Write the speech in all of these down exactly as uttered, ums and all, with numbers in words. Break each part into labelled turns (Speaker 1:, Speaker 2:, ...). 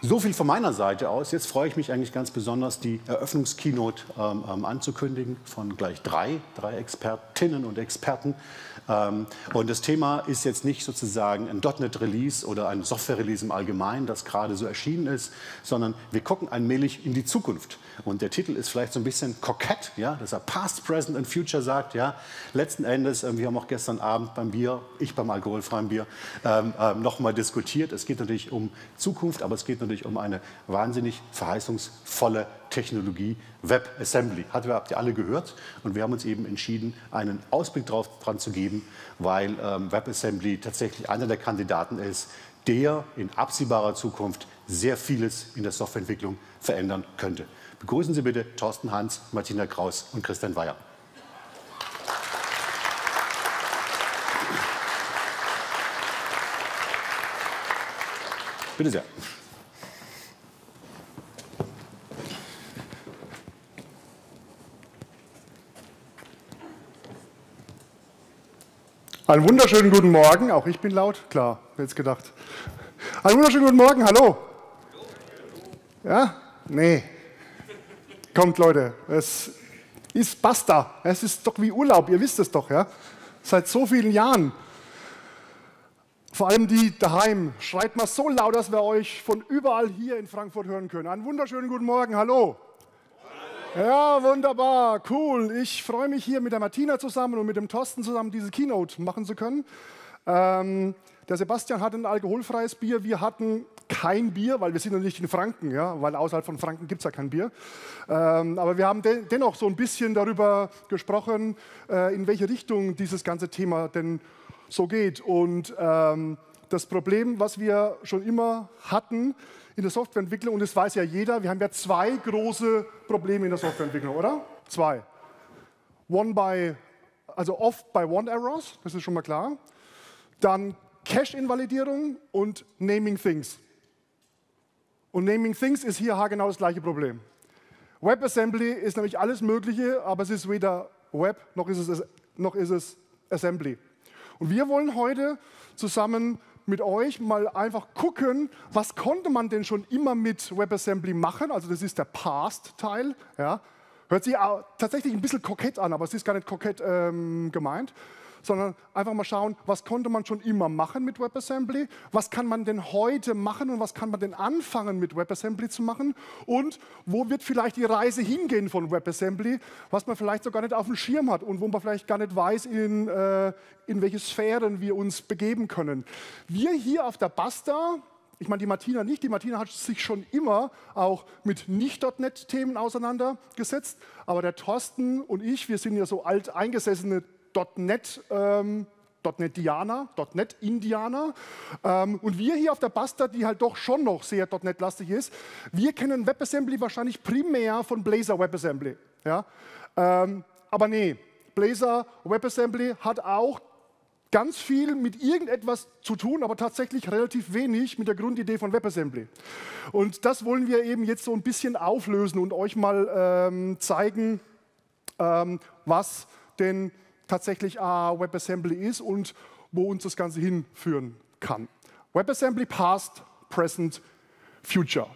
Speaker 1: So viel von meiner Seite aus. Jetzt freue ich mich eigentlich ganz besonders, die Eröffnungskeynote ähm, ähm, anzukündigen von gleich drei, drei Expertinnen und Experten. Ähm, und das Thema ist jetzt nicht sozusagen ein .NET-Release oder ein Software-Release im Allgemeinen, das gerade so erschienen ist, sondern wir gucken allmählich in die Zukunft. Und der Titel ist vielleicht so ein bisschen kokett, ja, dass er Past, Present and Future sagt. Ja. Letzten Endes, äh, wir haben auch gestern Abend beim Bier, ich beim alkoholfreien Bier, ähm, ähm, noch mal diskutiert. Es geht natürlich um Zukunft, aber es geht natürlich um eine wahnsinnig verheißungsvolle Technologie, WebAssembly. Habt ihr alle gehört? Und wir haben uns eben entschieden, einen Ausblick drauf dran zu geben, weil ähm, WebAssembly tatsächlich einer der Kandidaten ist, der in absehbarer Zukunft sehr vieles in der Softwareentwicklung verändern könnte. Begrüßen Sie bitte Thorsten Hans, Martina Kraus und Christian Weyer. Bitte sehr.
Speaker 2: Einen wunderschönen guten Morgen, auch ich bin laut, klar, wer hätte es gedacht. Einen wunderschönen guten Morgen, hallo. Ja? Nee. Kommt Leute, es ist basta, es ist doch wie Urlaub, ihr wisst es doch, ja. Seit so vielen Jahren. Vor allem die daheim, schreit mal so laut, dass wir euch von überall hier in Frankfurt hören können. Einen wunderschönen guten Morgen, hallo. Ja, wunderbar, cool. Ich freue mich hier mit der Martina zusammen und mit dem Thorsten zusammen diese Keynote machen zu können. Ähm, der Sebastian hatte ein alkoholfreies Bier, wir hatten kein Bier, weil wir sind ja nicht in Franken, ja, weil außerhalb von Franken gibt es ja kein Bier. Ähm, aber wir haben de dennoch so ein bisschen darüber gesprochen, äh, in welche Richtung dieses ganze Thema denn so geht. Und ähm, das Problem, was wir schon immer hatten in der Softwareentwicklung, und das weiß ja jeder, wir haben ja zwei große Probleme in der Softwareentwicklung, oder? Zwei. One by, also oft by one errors, das ist schon mal klar. Dann Cache-Invalidierung und Naming Things. Und Naming Things ist hier haargenau das gleiche Problem. WebAssembly ist nämlich alles Mögliche, aber es ist weder Web noch ist es, noch ist es Assembly. Und wir wollen heute zusammen mit euch mal einfach gucken, was konnte man denn schon immer mit WebAssembly machen. Also das ist der Past-Teil. Ja. Hört sich auch tatsächlich ein bisschen kokett an, aber es ist gar nicht kokett ähm, gemeint. Sondern einfach mal schauen, was konnte man schon immer machen mit WebAssembly, was kann man denn heute machen und was kann man denn anfangen mit WebAssembly zu machen und wo wird vielleicht die Reise hingehen von WebAssembly, was man vielleicht so gar nicht auf dem Schirm hat und wo man vielleicht gar nicht weiß, in, äh, in welche Sphären wir uns begeben können. Wir hier auf der Basta, ich meine die Martina nicht, die Martina hat sich schon immer auch mit Nicht-Punkt net-Themen auseinandergesetzt, aber der Thorsten und ich, wir sind ja so alt eingesessene Punkt net, ähm, Punkt net-Dianer, Punkt net-Indianer. Ähm, und wir hier auf der Basta, die halt doch schon noch sehr Punkt net-lastig ist, wir kennen WebAssembly wahrscheinlich primär von Blazor WebAssembly. Ja? Ähm, aber nee, Blazor WebAssembly hat auch ganz viel mit irgendetwas zu tun, aber tatsächlich relativ wenig mit der Grundidee von WebAssembly. Und das wollen wir eben jetzt so ein bisschen auflösen und euch mal ähm, zeigen, ähm, was denn tatsächlich äh, WebAssembly ist und wo uns das Ganze hinführen kann. WebAssembly Past, Present, Future.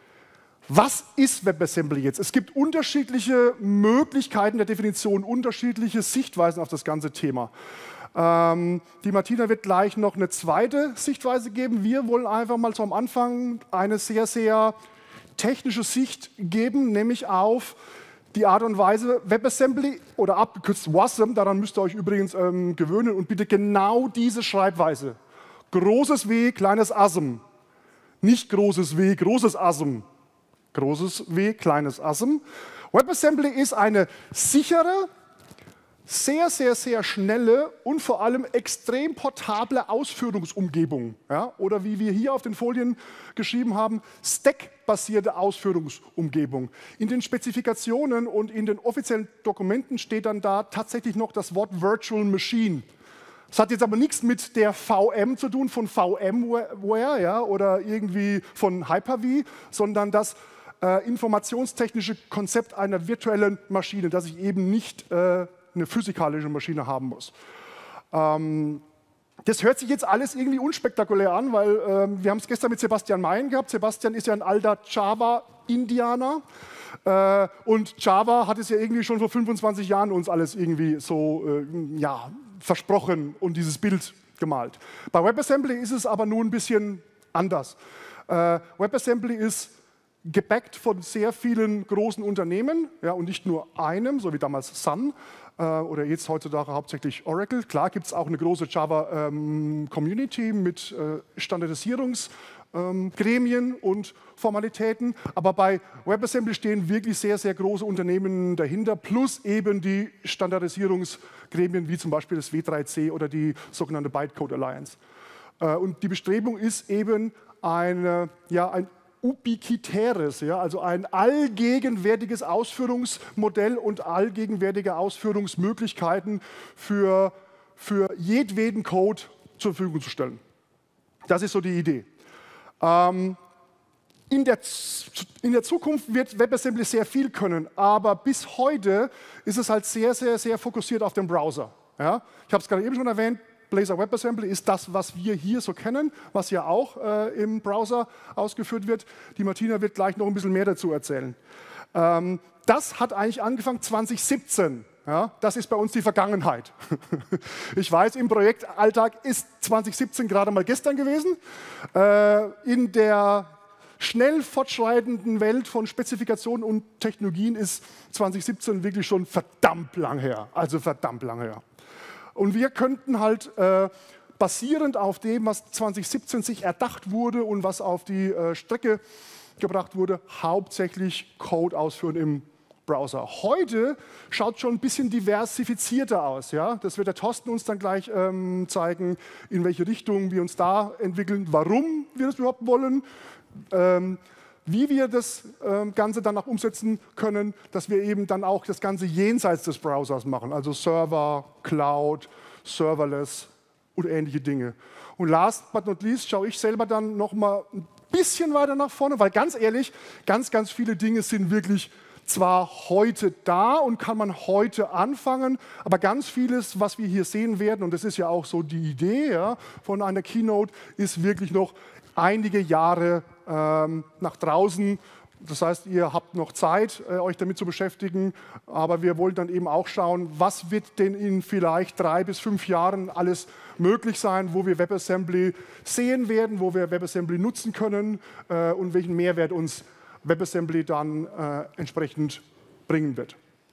Speaker 2: Was ist WebAssembly jetzt? Es gibt unterschiedliche Möglichkeiten der Definition, unterschiedliche Sichtweisen auf das ganze Thema. Ähm, die Martina wird gleich noch eine zweite Sichtweise geben. Wir wollen einfach mal so am Anfang eine sehr, sehr technische Sicht geben, nämlich auf die Art und Weise WebAssembly oder abgekürzt WASM, daran müsst ihr euch übrigens ähm, gewöhnen und bitte genau diese Schreibweise. Großes W, kleines Asm. Nicht großes W, großes Asm. Großes W, kleines Asm. WebAssembly ist eine sichere, sehr, sehr, sehr schnelle und vor allem extrem portable Ausführungsumgebung. Ja? Oder wie wir hier auf den Folien geschrieben haben, Stack-basierte Ausführungsumgebung. In den Spezifikationen und in den offiziellen Dokumenten steht dann da tatsächlich noch das Wort Virtual Machine. Das hat jetzt aber nichts mit der V M zu tun, von VMware, ja, oder irgendwie von Hyper-V, sondern das äh, informationstechnische Konzept einer virtuellen Maschine, dass ich eben nicht äh, eine physikalische Maschine haben muss. Ähm, Das hört sich jetzt alles irgendwie unspektakulär an, weil ähm, wir haben es gestern mit Sebastian Mayen gehabt. Sebastian ist ja ein alter Java-Indianer. Äh, und Java hat es ja irgendwie schon vor fünfundzwanzig Jahren uns alles irgendwie so äh, ja, versprochen und dieses Bild gemalt. Bei WebAssembly ist es aber nun ein bisschen anders. Äh, WebAssembly ist gebackt von sehr vielen großen Unternehmen, ja, und nicht nur einem, so wie damals Sun äh, oder jetzt heutzutage hauptsächlich Oracle. Klar gibt es auch eine große Java-Community ähm, mit äh, Standardisierungsgremien ähm, und Formalitäten, aber bei WebAssembly stehen wirklich sehr, sehr große Unternehmen dahinter, plus eben die Standardisierungsgremien, wie zum Beispiel das W drei C oder die sogenannte Bytecode Alliance. Äh, und die Bestrebung ist eben eine, ja, ein ubiquitäres, ja, also ein allgegenwärtiges Ausführungsmodell und allgegenwärtige Ausführungsmöglichkeiten für, für jedweden Code zur Verfügung zu stellen. Das ist so die Idee. Ähm, in, der, in der Zukunft wird WebAssembly sehr viel können, aber bis heute ist es halt sehr, sehr, sehr fokussiert auf den Browser. Ja? Ich habe es gerade eben schon erwähnt, Blazor WebAssembly ist das, was wir hier so kennen, was ja auch äh, im Browser ausgeführt wird. Die Martina wird gleich noch ein bisschen mehr dazu erzählen. Ähm, das hat eigentlich angefangen zwanzig siebzehn. Ja? Das ist bei uns die Vergangenheit. Ich weiß, im Projektalltag ist zwanzig siebzehn gerade mal gestern gewesen. Äh, in der schnell fortschreitenden Welt von Spezifikationen und Technologien ist zwanzig siebzehn wirklich schon verdammt lang her. Also verdammt lang her. Und wir könnten halt äh, basierend auf dem, was zwanzig siebzehn sich erdacht wurde und was auf die äh, Strecke gebracht wurde, hauptsächlich Code ausführen im Browser. Heute schaut schon ein bisschen diversifizierter aus. Ja? Das wird der Thorsten uns dann gleich ähm, zeigen, in welche Richtung wir uns da entwickeln, warum wir das überhaupt wollen, ähm, wie wir das äh, Ganze dann auch umsetzen können, dass wir eben dann auch das Ganze jenseits des Browsers machen, also Server, Cloud, Serverless und ähnliche Dinge. Und last but not least schaue ich selber dann noch mal ein bisschen weiter nach vorne, weil ganz ehrlich, ganz, ganz viele Dinge sind wirklich zwar heute da und kann man heute anfangen, aber ganz vieles, was wir hier sehen werden, und das ist ja auch so die Idee ja, von einer Keynote, ist wirklich noch einige Jahre ähm, nach draußen. Das heißt, ihr habt noch Zeit, äh, euch damit zu beschäftigen, aber wir wollen dann eben auch schauen, was wird denn in vielleicht drei bis fünf Jahren alles möglich sein, wo wir WebAssembly sehen werden, wo wir WebAssembly nutzen können äh, und welchen Mehrwert uns WebAssembly dann äh, entsprechend bringen wird.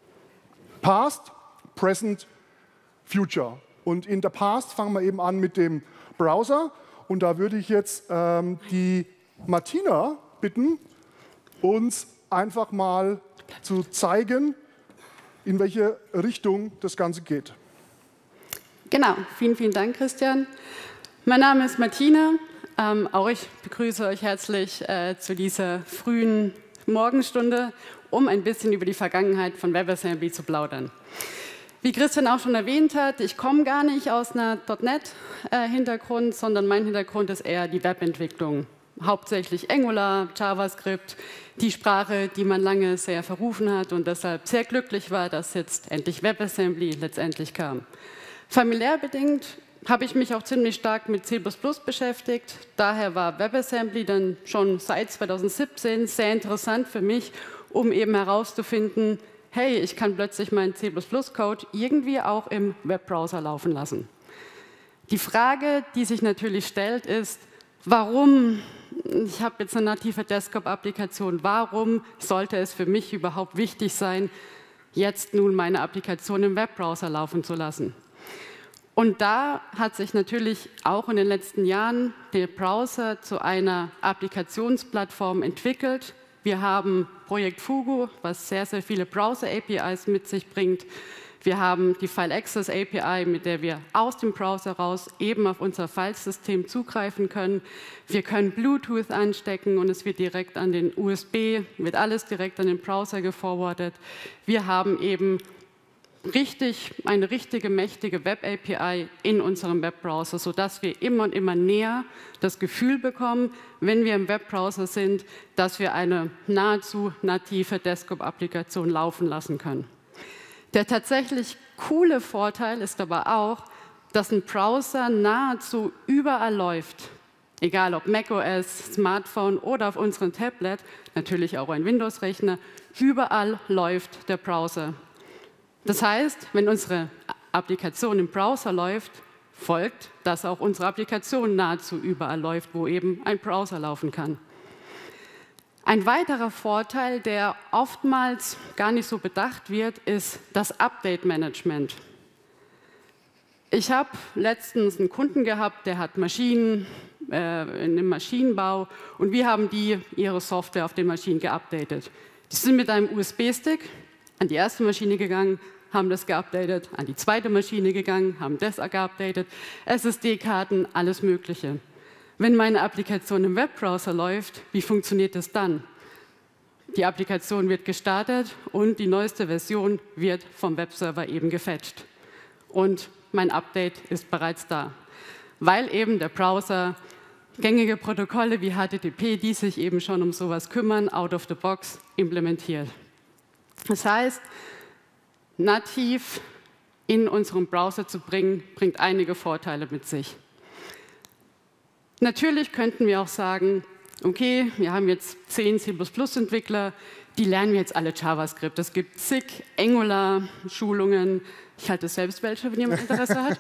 Speaker 2: Past, Present, Future. Und in der Past fangen wir eben an mit dem Browser. Und da würde ich jetzt ähm, die Martina bitten, uns einfach mal zu zeigen, in welche Richtung das Ganze geht.
Speaker 3: Genau, vielen, vielen Dank, Christian. Mein Name ist Martina. Ähm, auch ich begrüße euch herzlich äh, zu dieser frühen Morgenstunde, um ein bisschen über die Vergangenheit von WebAssembly zu plaudern. Wie Christian auch schon erwähnt hat, ich komme gar nicht aus einer .NET-Hintergrund, sondern mein Hintergrund ist eher die Webentwicklung. Hauptsächlich Angular, JavaScript, die Sprache, die man lange sehr verrufen hat und deshalb sehr glücklich war, dass jetzt endlich WebAssembly letztendlich kam. Familiär bedingt habe ich mich auch ziemlich stark mit C plus plus beschäftigt. Daher war WebAssembly dann schon seit zweitausendsiebzehn sehr interessant für mich, um eben herauszufinden, hey, ich kann plötzlich meinen C plus plus-Code irgendwie auch im Webbrowser laufen lassen. Die Frage, die sich natürlich stellt, ist, warum, ich habe jetzt eine native Desktop-Applikation, warum sollte es für mich überhaupt wichtig sein, jetzt nun meine Applikation im Webbrowser laufen zu lassen? Und da hat sich natürlich auch in den letzten Jahren der Browser zu einer Applikationsplattform entwickelt. Wir haben Projekt Fugu, was sehr, sehr viele Browser-A P Is mit sich bringt. Wir haben die File Access A P I, mit der wir aus dem Browser raus eben auf unser Filesystem zugreifen können. Wir können Bluetooth anstecken und es wird direkt an den U S B, wird alles direkt an den Browser geforwardet. Wir haben eben richtig, eine richtige mächtige Web-A P I in unserem Webbrowser, sodass wir immer und immer näher das Gefühl bekommen, wenn wir im Webbrowser sind, dass wir eine nahezu native Desktop-Applikation laufen lassen können. Der tatsächlich coole Vorteil ist aber auch, dass ein Browser nahezu überall läuft. Egal ob macOS, Smartphone oder auf unserem Tablet, natürlich auch ein Windows-Rechner, überall läuft der Browser. Das heißt, wenn unsere Applikation im Browser läuft, folgt, dass auch unsere Applikation nahezu überall läuft, wo eben ein Browser laufen kann. Ein weiterer Vorteil, der oftmals gar nicht so bedacht wird, ist das Update-Management. Ich habe letztens einen Kunden gehabt, der hat Maschinen äh, in dem Maschinenbau und wir haben die ihre Software auf den Maschinen geupdatet. Die sind mit einem U S B-Stick an die erste Maschine gegangen, haben das geupdatet, an die zweite Maschine gegangen, haben das geupdatet, S S D-Karten, alles Mögliche. Wenn meine Applikation im Webbrowser läuft, wie funktioniert das dann? Die Applikation wird gestartet und die neueste Version wird vom Webserver eben gefetcht. Und mein Update ist bereits da, weil eben der Browser gängige Protokolle wie H T T P, die sich eben schon um sowas kümmern, out of the box implementiert. Das heißt, nativ in unseren Browser zu bringen, bringt einige Vorteile mit sich. Natürlich könnten wir auch sagen, okay, wir haben jetzt zehn C plus plus Entwickler, die lernen jetzt alle JavaScript. Es gibt zig Angular-Schulungen. Ich halte selbst welche, wenn jemand Interesse hat.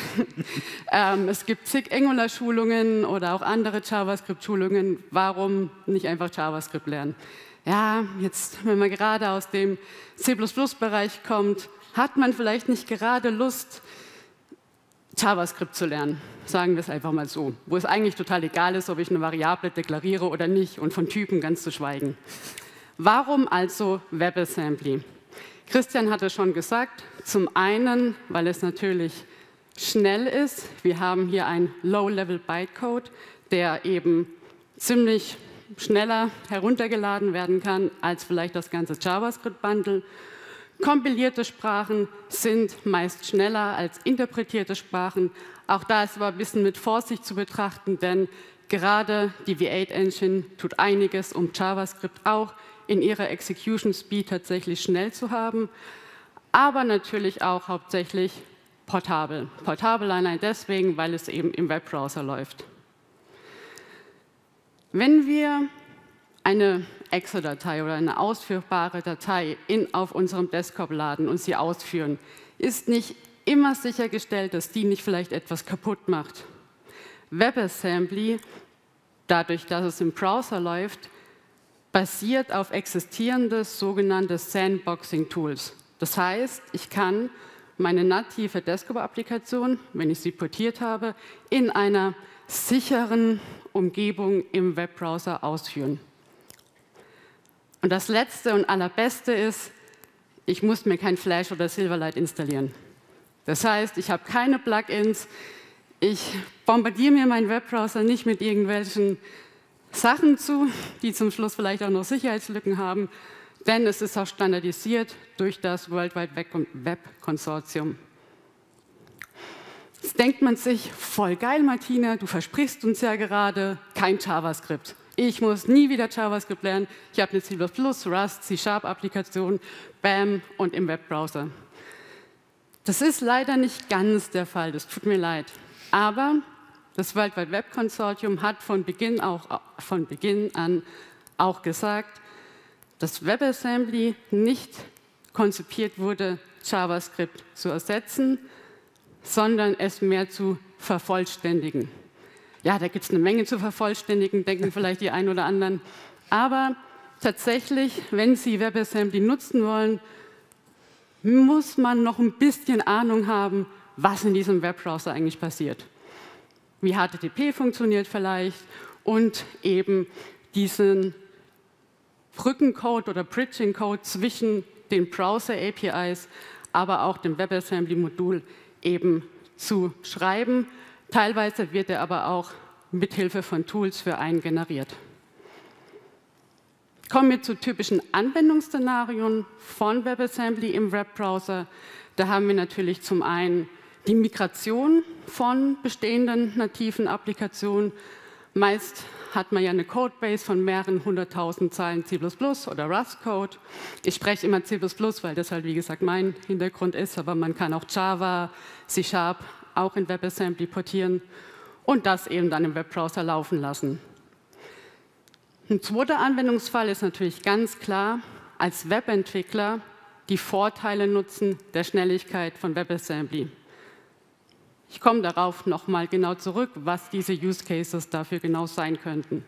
Speaker 3: ähm, es gibt zig Angular-Schulungen oder auch andere JavaScript-Schulungen. Warum nicht einfach JavaScript lernen? Ja, jetzt, wenn man gerade aus dem C plus plus Bereich kommt, hat man vielleicht nicht gerade Lust, JavaScript zu lernen. Sagen wir es einfach mal so. Wo es eigentlich total egal ist, ob ich eine Variable deklariere oder nicht und von Typen ganz zu schweigen. Warum also WebAssembly? Christian hatte schon gesagt, zum einen, weil es natürlich schnell ist. Wir haben hier einen Low-Level-Bytecode, der eben ziemlich schneller heruntergeladen werden kann als vielleicht das ganze JavaScript-Bundle. Kompilierte Sprachen sind meist schneller als interpretierte Sprachen. Auch da ist aber ein bisschen mit Vorsicht zu betrachten, denn gerade die V acht Engine tut einiges, um JavaScript auch in ihrer Execution Speed tatsächlich schnell zu haben, aber natürlich auch hauptsächlich portabel. Portabel allein deswegen, weil es eben im Webbrowser läuft. Wenn wir eine Exe-Datei oder eine ausführbare Datei in, auf unserem Desktop laden und sie ausführen, ist nicht immer sichergestellt, dass die nicht vielleicht etwas kaputt macht. WebAssembly, dadurch, dass es im Browser läuft, basiert auf existierenden sogenannten Sandboxing-Tools. Das heißt, ich kann meine native Desktop-Applikation, wenn ich sie portiert habe, in einer sicheren Umgebung im Webbrowser ausführen. Und das Letzte und Allerbeste ist, ich muss mir kein Flash oder Silverlight installieren. Das heißt, ich habe keine Plugins, ich bombardiere mir meinen Webbrowser nicht mit irgendwelchen Sachen zu, die zum Schluss vielleicht auch noch Sicherheitslücken haben, denn es ist auch standardisiert durch das World Wide Web Consortium. Jetzt denkt man sich, voll geil, Martina, du versprichst uns ja gerade kein JavaScript. Ich muss nie wieder JavaScript lernen. Ich habe eine C plus plus, Rust, C-Sharp-Applikation, Bam und im Webbrowser. Das ist leider nicht ganz der Fall, das tut mir leid. Aber das World Wide Web Consortium hat von Beginn, auch, von Beginn an auch gesagt, dass WebAssembly nicht konzipiert wurde, JavaScript zu ersetzen, sondern es mehr zu vervollständigen. Ja, da gibt es eine Menge zu vervollständigen, denken vielleicht die einen oder anderen. Aber tatsächlich, wenn Sie WebAssembly nutzen wollen, muss man noch ein bisschen Ahnung haben, was in diesem Webbrowser eigentlich passiert. Wie H T T P funktioniert vielleicht und eben diesen Brückencode oder Bridging-Code zwischen den Browser-A P Is, aber auch dem WebAssembly-Modul eben zu schreiben. Teilweise wird er aber auch mithilfe von Tools für einen generiert. Kommen wir zu typischen Anwendungsszenarien von WebAssembly im Webbrowser. Da haben wir natürlich zum einen die Migration von bestehenden nativen Applikationen. Meist hat man ja eine Codebase von mehreren hunderttausend Zeilen C plus plus oder Rust-Code. Ich spreche immer C plus plus, weil das halt, wie gesagt, mein Hintergrund ist, aber man kann auch Java, C-Sharp, auch in WebAssembly portieren und das eben dann im Webbrowser laufen lassen. Ein zweiter Anwendungsfall ist natürlich ganz klar, als Webentwickler die Vorteile nutzen der Schnelligkeit von WebAssembly. Ich komme darauf nochmal genau zurück, was diese Use Cases dafür genau sein könnten.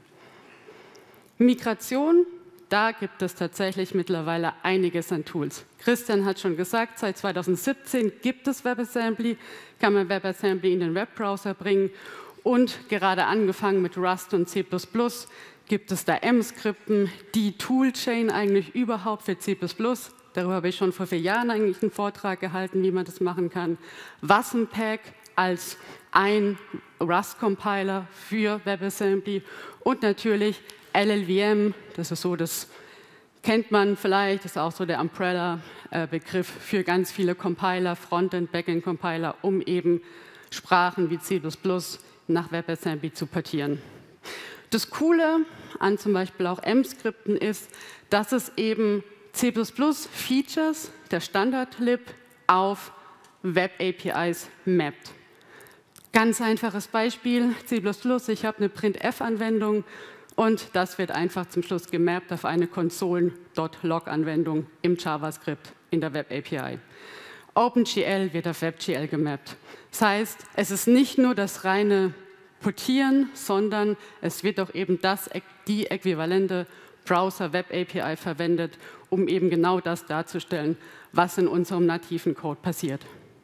Speaker 3: Migration, da gibt es tatsächlich mittlerweile einiges an Tools. Christian hat schon gesagt, seit zweitausendsiebzehn gibt es WebAssembly, kann man WebAssembly in den Webbrowser bringen und gerade angefangen mit Rust und C plus plus gibt es da M-Skripten, die Toolchain eigentlich überhaupt für C plus plus. Darüber habe ich schon vor vier Jahren eigentlich einen Vortrag gehalten, wie man das machen kann. Wasm-Pack als ein Rust-Compiler für WebAssembly und natürlich L L V M, das ist so, das kennt man vielleicht, das ist auch so der Umbrella-Begriff für ganz viele Compiler, Frontend, Backend-Compiler, um eben Sprachen wie C plus plus nach WebAssembly zu portieren. Das Coole an zum Beispiel auch M-Skripten ist, dass es eben C plus plus Features der Standard-Lib auf Web-A P Is mappt. Ganz einfaches Beispiel, C plus plus, ich habe eine Printf-Anwendung und das wird einfach zum Schluss gemappt auf eine Consolen.log-Anwendung im JavaScript in der Web-A P I. OpenGL wird auf WebGL gemappt. Das heißt, es ist nicht nur das reine Portieren, sondern es wird auch eben das, die äquivalente Browser-Web-A P I verwendet, um eben genau das darzustellen, was in unserem nativen Code passiert.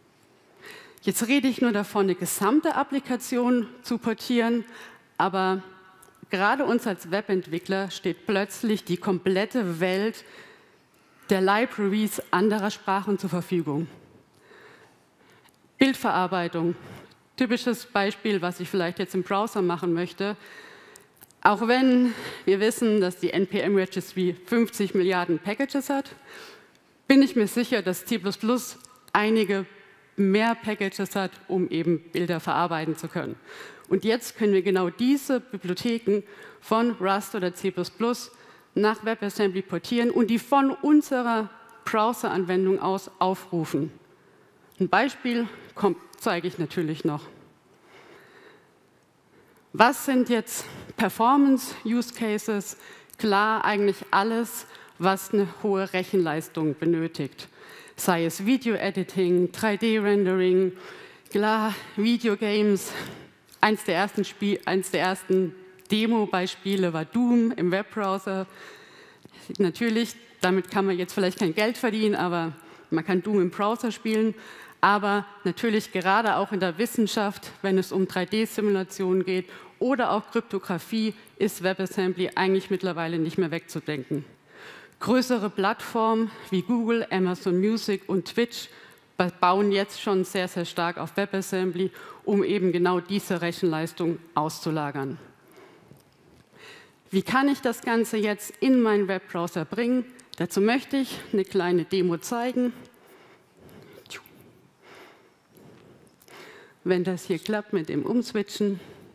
Speaker 3: Jetzt rede ich nur davon, eine gesamte Applikation zu portieren, aber gerade uns als Webentwickler steht plötzlich die komplette Welt der Libraries anderer Sprachen zur Verfügung. Bildverarbeitung, typisches Beispiel, was ich vielleicht jetzt im Browser machen möchte. Auch wenn wir wissen, dass die N P M Registry fünfzig Milliarden Packages hat, bin ich mir sicher, dass C plus plus einige mehr Packages hat, um eben Bilder verarbeiten zu können. Und jetzt können wir genau diese Bibliotheken von Rust oder C plus plus nach WebAssembly portieren und die von unserer Browser-Anwendung aus aufrufen. Ein Beispiel kommt, zeige ich natürlich noch. Was sind jetzt Performance-Use-Cases? Klar, eigentlich alles, was eine hohe Rechenleistung benötigt. Sei es Video-Editing, drei D Rendering, klar, Videogames. Eins der ersten, Spiel, eins der ersten Demo-Beispiele war Doom im Webbrowser. Natürlich, damit kann man jetzt vielleicht kein Geld verdienen, aber man kann Doom im Browser spielen. Aber natürlich gerade auch in der Wissenschaft, wenn es um drei D Simulationen geht oder auch Kryptographie, ist WebAssembly eigentlich mittlerweile nicht mehr wegzudenken. Größere Plattformen wie Google, Amazon Music und Twitch bauen jetzt schon sehr, sehr stark auf WebAssembly, um eben genau diese Rechenleistung auszulagern. Wie kann ich das Ganze jetzt in meinen Webbrowser bringen? Dazu möchte ich eine kleine Demo zeigen. Wenn das hier klappt mit dem Umswitchen.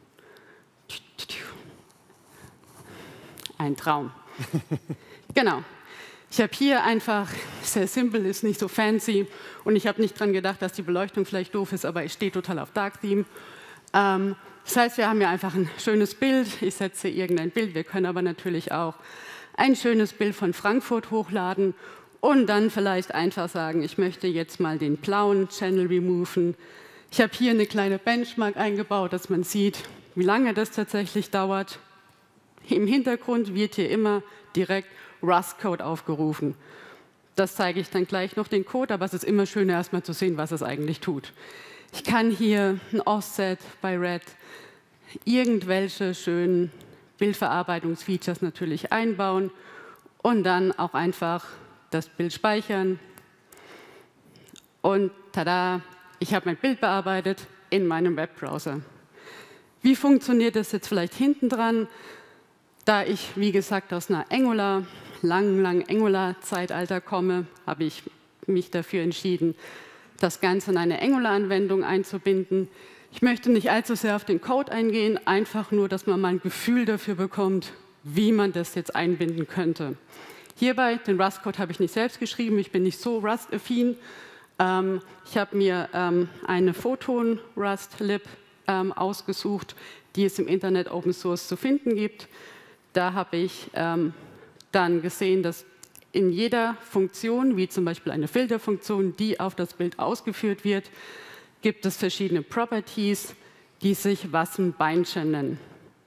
Speaker 3: Ein Traum. Genau. Ich habe hier einfach, sehr simpel, ist nicht so fancy und ich habe nicht dran gedacht, dass die Beleuchtung vielleicht doof ist, aber ich stehe total auf Dark Theme. Ähm, das heißt, wir haben hier einfach ein schönes Bild. Ich setze irgendein Bild. Wir können aber natürlich auch ein schönes Bild von Frankfurt hochladen und dann vielleicht einfach sagen, ich möchte jetzt mal den blauen Channel removen. Ich habe hier eine kleine Benchmark eingebaut, dass man sieht, wie lange das tatsächlich dauert. Im Hintergrund wird hier immer direkt Rust-Code aufgerufen. Das zeige ich dann gleich noch den Code, aber es ist immer schöner, erstmal zu sehen, was es eigentlich tut. Ich kann hier ein Offset bei Red, irgendwelche schönen Bildverarbeitungsfeatures natürlich einbauen und dann auch einfach das Bild speichern. Und tada, ich habe mein Bild bearbeitet in meinem Webbrowser. Wie funktioniert das jetzt vielleicht hinten dran? Da ich, wie gesagt, aus einer Angular, langen, langen Angular-Zeitalter komme, habe ich mich dafür entschieden, das Ganze in eine Angular-Anwendung einzubinden. Ich möchte nicht allzu sehr auf den Code eingehen, einfach nur, dass man mal ein Gefühl dafür bekommt, wie man das jetzt einbinden könnte. Hierbei, den Rust-Code habe ich nicht selbst geschrieben, ich bin nicht so Rust-affin, Ähm, ich habe mir ähm, eine Photon-Rust-Lib ähm, ausgesucht, die es im Internet Open Source zu finden gibt. Da habe ich ähm, dann gesehen, dass in jeder Funktion, wie zum Beispiel eine Filterfunktion, die auf das Bild ausgeführt wird, gibt es verschiedene Properties, die sich Wasm-Bindchen nennen.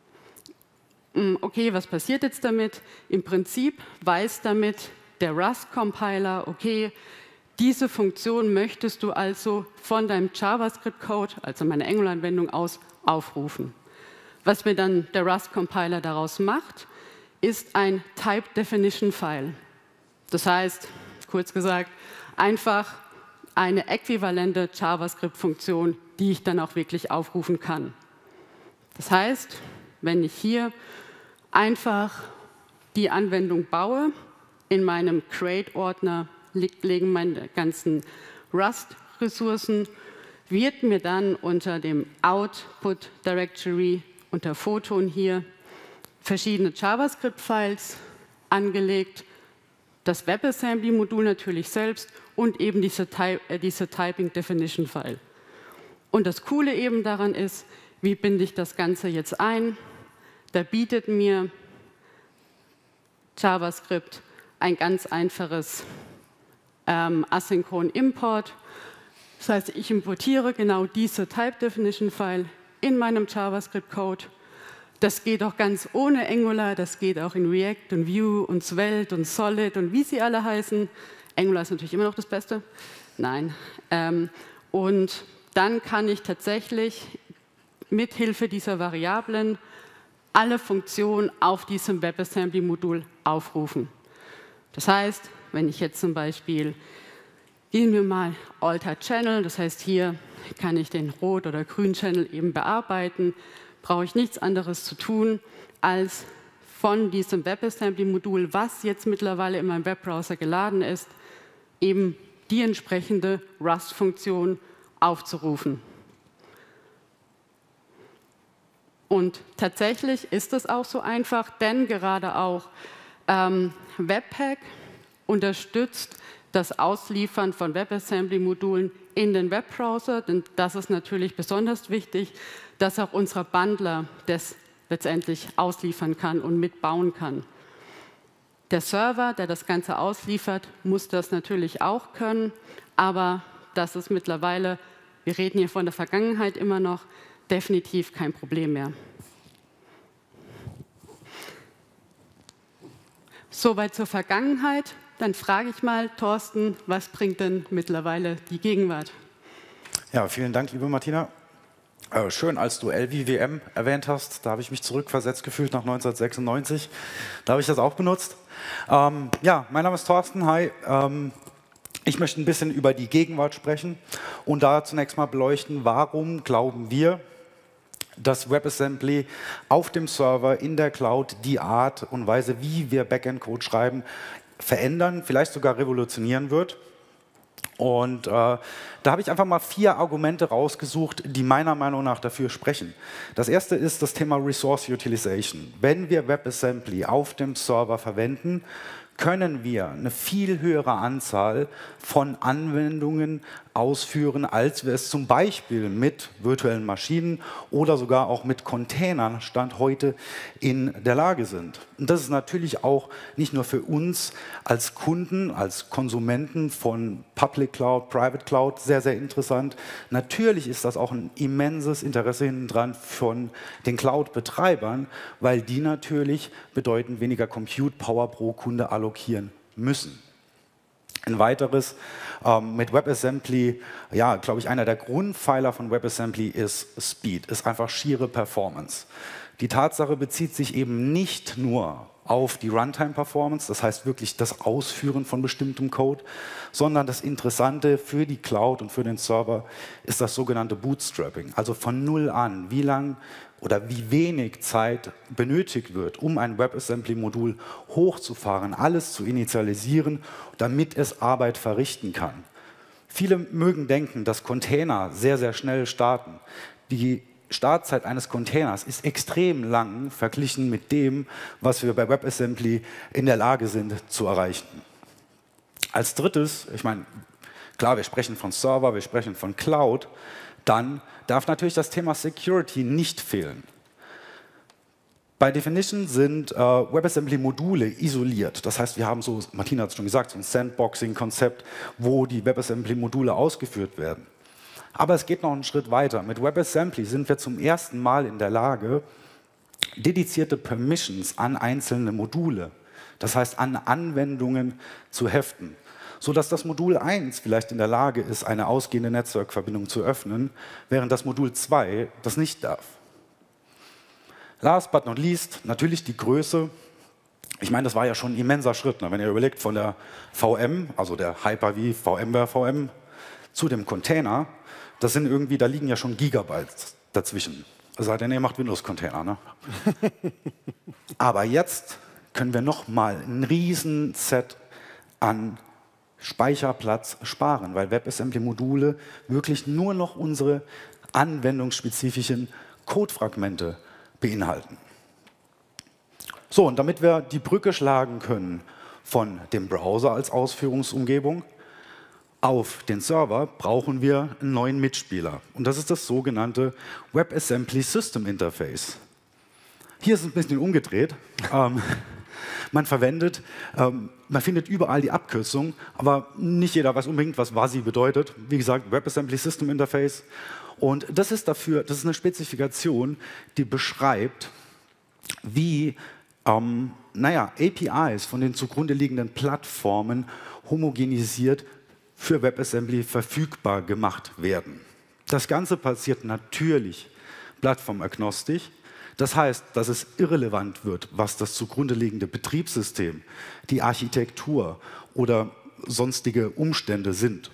Speaker 3: Okay, was passiert jetzt damit? Im Prinzip weiß damit der Rust-Compiler, okay, diese Funktion möchtest du also von deinem JavaScript-Code, also meiner Angular-Anwendung aus, aufrufen. Was mir dann der Rust-Compiler daraus macht, ist ein Type-Definition-File. Das heißt, kurz gesagt, einfach eine äquivalente JavaScript-Funktion, die ich dann auch wirklich aufrufen kann. Das heißt, wenn ich hier einfach die Anwendung baue, in meinem Create-Ordner liegen meine ganzen Rust-Ressourcen, wird mir dann unter dem Output-Directory, unter Photon hier, verschiedene JavaScript-Files angelegt, das WebAssembly-Modul natürlich selbst und eben diese, Ty äh, diese Typing-Definition-File. Und das Coole eben daran ist, wie binde ich das Ganze jetzt ein? Da bietet mir JavaScript ein ganz einfaches ähm, asynchron Import. Das heißt, ich importiere genau diese Type-Definition-File in meinem JavaScript-Code. Das geht auch ganz ohne Angular, das geht auch in React und Vue und Svelte und Solid und wie sie alle heißen. Angular ist natürlich immer noch das Beste. Nein. Ähm, und dann kann ich tatsächlich mithilfe dieser Variablen alle Funktionen auf diesem WebAssembly-Modul aufrufen. Das heißt, wenn ich jetzt zum Beispiel, gehen wir mal Alter Channel, das heißt, hier kann ich den Rot- oder Grün-Channel eben bearbeiten, brauche ich nichts anderes zu tun, als von diesem WebAssembly-Modul, was jetzt mittlerweile in meinem Webbrowser geladen ist, eben die entsprechende Rust-Funktion aufzurufen. Und tatsächlich ist es auch so einfach, denn gerade auch ähm, Webpack unterstützt das Ausliefern von WebAssembly-Modulen in den Webbrowser, denn das ist natürlich besonders wichtig, dass auch unser Bundler das letztendlich ausliefern kann und mitbauen kann. Der Server, der das Ganze ausliefert, muss das natürlich auch können, aber das ist mittlerweile, wir reden hier von der Vergangenheit immer noch, definitiv kein Problem mehr. Soweit zur Vergangenheit. Dann frage ich mal, Thorsten, was bringt denn mittlerweile die Gegenwart?
Speaker 4: Ja, vielen Dank, liebe Martina. Äh, schön, als du L V W M erwähnt hast, da habe ich mich zurückversetzt gefühlt nach neunzehnhundertsechsundneunzig. Da habe ich das auch benutzt. Ähm, ja, mein Name ist Thorsten, hi. Ähm, ich möchte ein bisschen über die Gegenwart sprechen und da zunächst mal beleuchten, warum glauben wir, dass WebAssembly auf dem Server in der Cloud die Art und Weise, wie wir Backend-Code schreiben, verändern, vielleicht sogar revolutionieren wird. Und äh, da habe ich einfach mal vier Argumente rausgesucht, die meiner Meinung nach dafür sprechen. Das erste ist das Thema Resource Utilization. Wenn wir WebAssembly auf dem Server verwenden, können wir eine viel höhere Anzahl von Anwendungen ausführen, als wir es zum Beispiel mit virtuellen Maschinen oder sogar auch mit Containern Stand heute in der Lage sind. Und das ist natürlich auch nicht nur für uns als Kunden, als Konsumenten von Public Cloud, Private Cloud sehr, sehr interessant. Natürlich ist das auch ein immenses Interesse hinten dran von den Cloud-Betreibern, weil die natürlich bedeutend weniger Compute Power pro Kunde allokieren müssen. Ein weiteres, ähm, mit WebAssembly, ja, glaube ich, einer der Grundpfeiler von WebAssembly ist Speed, ist einfach schiere Performance. Die Tatsache bezieht sich eben nicht nur auf die Runtime-Performance, das heißt wirklich das Ausführen von bestimmtem Code, sondern das Interessante für die Cloud und für den Server ist das sogenannte Bootstrapping, also von Null an, wie lang oder wie wenig Zeit benötigt wird, um ein WebAssembly-Modul hochzufahren, alles zu initialisieren, damit es Arbeit verrichten kann. Viele mögen denken, dass Container sehr, sehr schnell starten. Die Startzeit eines Containers ist extrem lang verglichen mit dem, was wir bei WebAssembly in der Lage sind zu erreichen. Als drittes, ich meine, klar, wir sprechen von Server, wir sprechen von Cloud, dann darf natürlich das Thema Security nicht fehlen. By Definition sind äh, WebAssembly-Module isoliert. Das heißt, wir haben so, Martina hat es schon gesagt, so ein Sandboxing-Konzept, wo die WebAssembly-Module ausgeführt werden. Aber es geht noch einen Schritt weiter. Mit WebAssembly sind wir zum ersten Mal in der Lage, dedizierte Permissions an einzelne Module, das heißt an Anwendungen zu heften, sodass das Modul eins vielleicht in der Lage ist, eine ausgehende Netzwerkverbindung zu öffnen, während das Modul zwei das nicht darf. Last but not least, natürlich die Größe. Ich meine, das war ja schon ein immenser Schritt. Ne? Wenn ihr überlegt, von der V M, also der Hyper-V, VMware V M, zu dem Container, das sind irgendwie, da liegen ja schon Gigabytes dazwischen. Es sei denn, ihr macht Windows-Container. Ne? Aber jetzt können wir nochmal ein riesen Set an Speicherplatz sparen, weil WebAssembly-Module wirklich nur noch unsere anwendungsspezifischen Codefragmente beinhalten. So, und damit wir die Brücke schlagen können von dem Browser als Ausführungsumgebung auf den Server, brauchen wir einen neuen Mitspieler. Und das ist das sogenannte WebAssembly System Interface. Hier ist es ein bisschen umgedreht. ähm, man verwendet, ähm, man findet überall die Abkürzung, aber nicht jeder weiß unbedingt, was WASI bedeutet. Wie gesagt, WebAssembly System Interface. Und das ist dafür, das ist eine Spezifikation, die beschreibt, wie ähm, naja, A P Is von den zugrunde liegenden Plattformen homogenisiert für WebAssembly verfügbar gemacht werden. Das Ganze passiert natürlich plattformagnostisch. Das heißt, dass es irrelevant wird, was das zugrunde liegende Betriebssystem, die Architektur oder sonstige Umstände sind.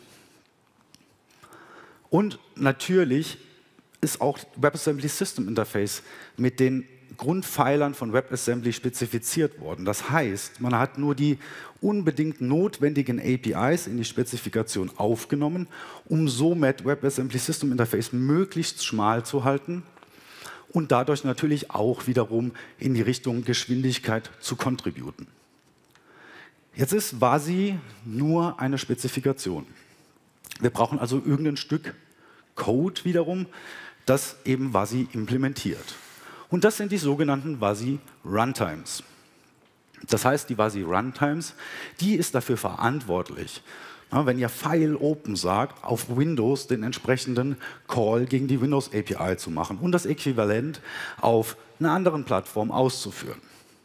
Speaker 4: Und natürlich ist auch WebAssembly System Interface mit den Grundpfeilern von WebAssembly spezifiziert worden. Das heißt, man hat nur die unbedingt notwendigen A P Is in die Spezifikation aufgenommen, um somit WebAssembly System Interface möglichst schmal zu halten und dadurch natürlich auch wiederum in die Richtung Geschwindigkeit zu contributen. Jetzt ist WASI nur eine Spezifikation. Wir brauchen also irgendein Stück Code wiederum, das eben WASI implementiert. Und das sind die sogenannten WASI Runtimes. Das heißt, die WASI Runtimes, die ist dafür verantwortlich, ja, wenn ihr File Open sagt, auf Windows den entsprechenden Call gegen die Windows A P I zu machen und das Äquivalent auf einer anderen Plattform auszuführen.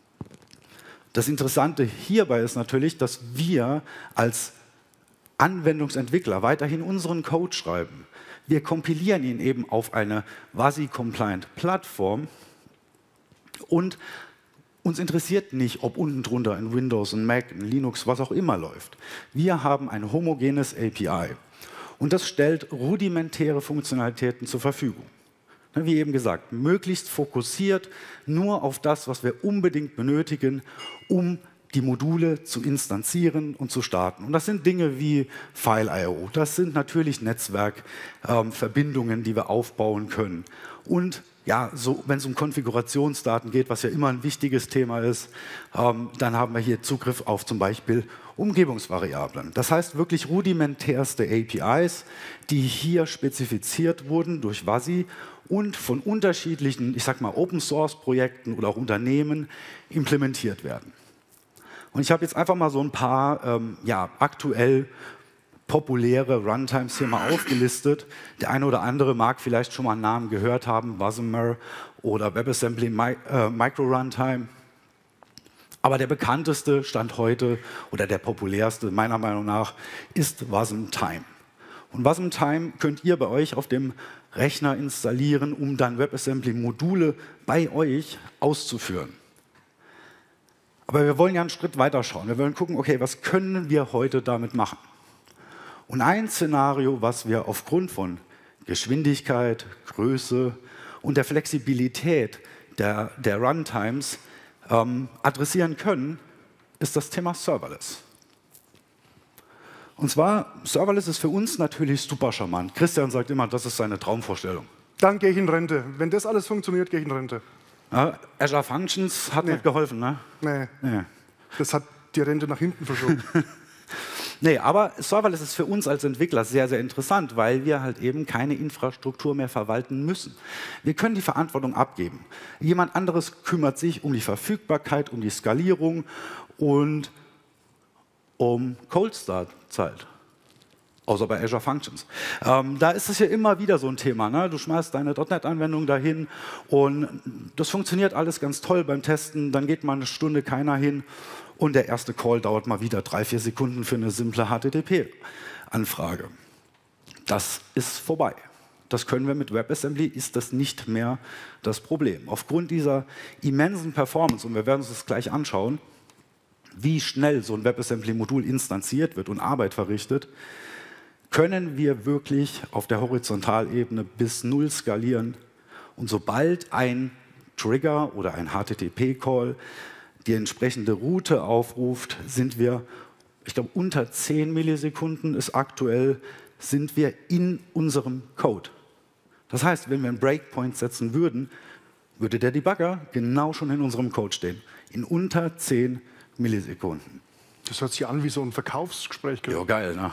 Speaker 4: Das Interessante hierbei ist natürlich, dass wir als Anwendungsentwickler weiterhin unseren Code schreiben. Wir kompilieren ihn eben auf eine WASI-compliant-Plattform und uns interessiert nicht, ob unten drunter in Windows, in Mac, in Linux, was auch immer läuft. Wir haben ein homogenes A P I und das stellt rudimentäre Funktionalitäten zur Verfügung. Wie eben gesagt, möglichst fokussiert nur auf das, was wir unbedingt benötigen, um die Module zu instanzieren und zu starten. Und das sind Dinge wie File I O, das sind natürlich Netzwerkverbindungen, ähm, die wir aufbauen können. Und ja, so, wenn es um Konfigurationsdaten geht, was ja immer ein wichtiges Thema ist, ähm, dann haben wir hier Zugriff auf zum Beispiel Umgebungsvariablen. Das heißt wirklich rudimentärste A P Is, die hier spezifiziert wurden durch WASI und von unterschiedlichen, ich sag mal, Open-Source-Projekten oder auch Unternehmen implementiert werden. Und ich habe jetzt einfach mal so ein paar ähm, ja, aktuell populäre Runtimes hier mal aufgelistet. Der eine oder andere mag vielleicht schon mal einen Namen gehört haben, Wasmer oder WebAssembly Mi äh, Micro Runtime. Aber der bekannteste Stand heute oder der populärste meiner Meinung nach ist WasmTime. Und WasmTime könnt ihr bei euch auf dem Rechner installieren, um dann WebAssembly-Module bei euch auszuführen. Aber wir wollen ja einen Schritt weiter schauen. Wir wollen gucken, okay, was können wir heute damit machen? Und ein Szenario, was wir aufgrund von Geschwindigkeit, Größe und der Flexibilität der, der Runtimes ähm, adressieren können, ist das Thema Serverless. Und zwar, Serverless ist für uns natürlich super charmant. Christian sagt immer, das ist seine Traumvorstellung.
Speaker 2: Dann gehe ich in Rente. Wenn das alles funktioniert, gehe ich in Rente.
Speaker 4: Ja, Azure Functions hat
Speaker 2: nee.
Speaker 4: nicht geholfen, ne?
Speaker 2: Nee.
Speaker 4: nee.
Speaker 2: Das hat die Rente nach hinten verschoben.
Speaker 4: Nee, aber Serverless ist für uns als Entwickler sehr, sehr interessant, weil wir halt eben keine Infrastruktur mehr verwalten müssen. Wir können die Verantwortung abgeben. Jemand anderes kümmert sich um die Verfügbarkeit, um die Skalierung und um Cold Start Zeit. Außer bei Azure Functions. Ähm, da ist es ja immer wieder so ein Thema. Ne? Du schmeißt deine .NET-Anwendung dahin und das funktioniert alles ganz toll beim Testen. Dann geht mal eine Stunde keiner hin und der erste Call dauert mal wieder drei, vier Sekunden für eine simple H T T P-Anfrage. Das ist vorbei. Das können wir mit WebAssembly, ist das nicht mehr das Problem. Aufgrund dieser immensen Performance, und wir werden uns das gleich anschauen, wie schnell so ein WebAssembly-Modul instanziert wird und Arbeit verrichtet, können wir wirklich auf der Horizontalebene bis null skalieren. Und sobald ein Trigger oder ein H T T P-Call die entsprechende Route aufruft, sind wir, ich glaube, unter zehn Millisekunden ist aktuell, sind wir in unserem Code. Das heißt, wenn wir einen Breakpoint setzen würden, würde der Debugger genau schon in unserem Code stehen. In unter zehn Millisekunden.
Speaker 2: Das hört sich an wie so ein Verkaufsgespräch.
Speaker 4: Ja, geil, ne?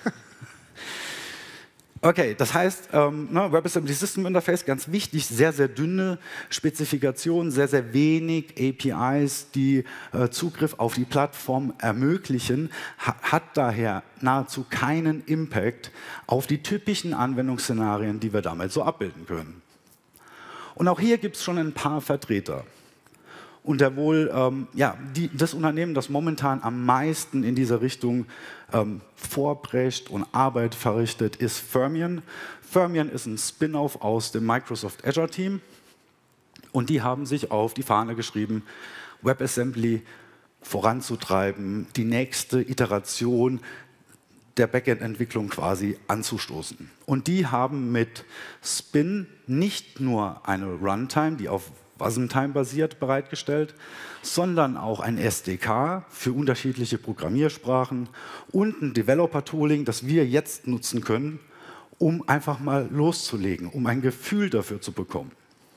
Speaker 4: Okay, das heißt, ähm, ne, WebAssembly System Interface, ganz wichtig, sehr, sehr dünne Spezifikationen, sehr, sehr wenig A P Is, die äh, Zugriff auf die Plattform ermöglichen, ha hat daher nahezu keinen Impact auf die typischen Anwendungsszenarien, die wir damit so abbilden können. Und auch hier gibt es schon ein paar Vertreter. Und der wohl, ähm, ja, die, das Unternehmen, das momentan am meisten in diese Richtung ähm, vorbrecht und Arbeit verrichtet, ist Fermyon. Fermyon ist ein Spin-off aus dem Microsoft Azure Team. Und die haben sich auf die Fahne geschrieben, WebAssembly voranzutreiben, die nächste Iteration der Backend-Entwicklung quasi anzustoßen. Und die haben mit Spin nicht nur eine Runtime, die auf Wasm-Time basiert bereitgestellt, sondern auch ein S D K für unterschiedliche Programmiersprachen und ein Developer-Tooling, das wir jetzt nutzen können, um einfach mal loszulegen, um ein Gefühl dafür zu bekommen.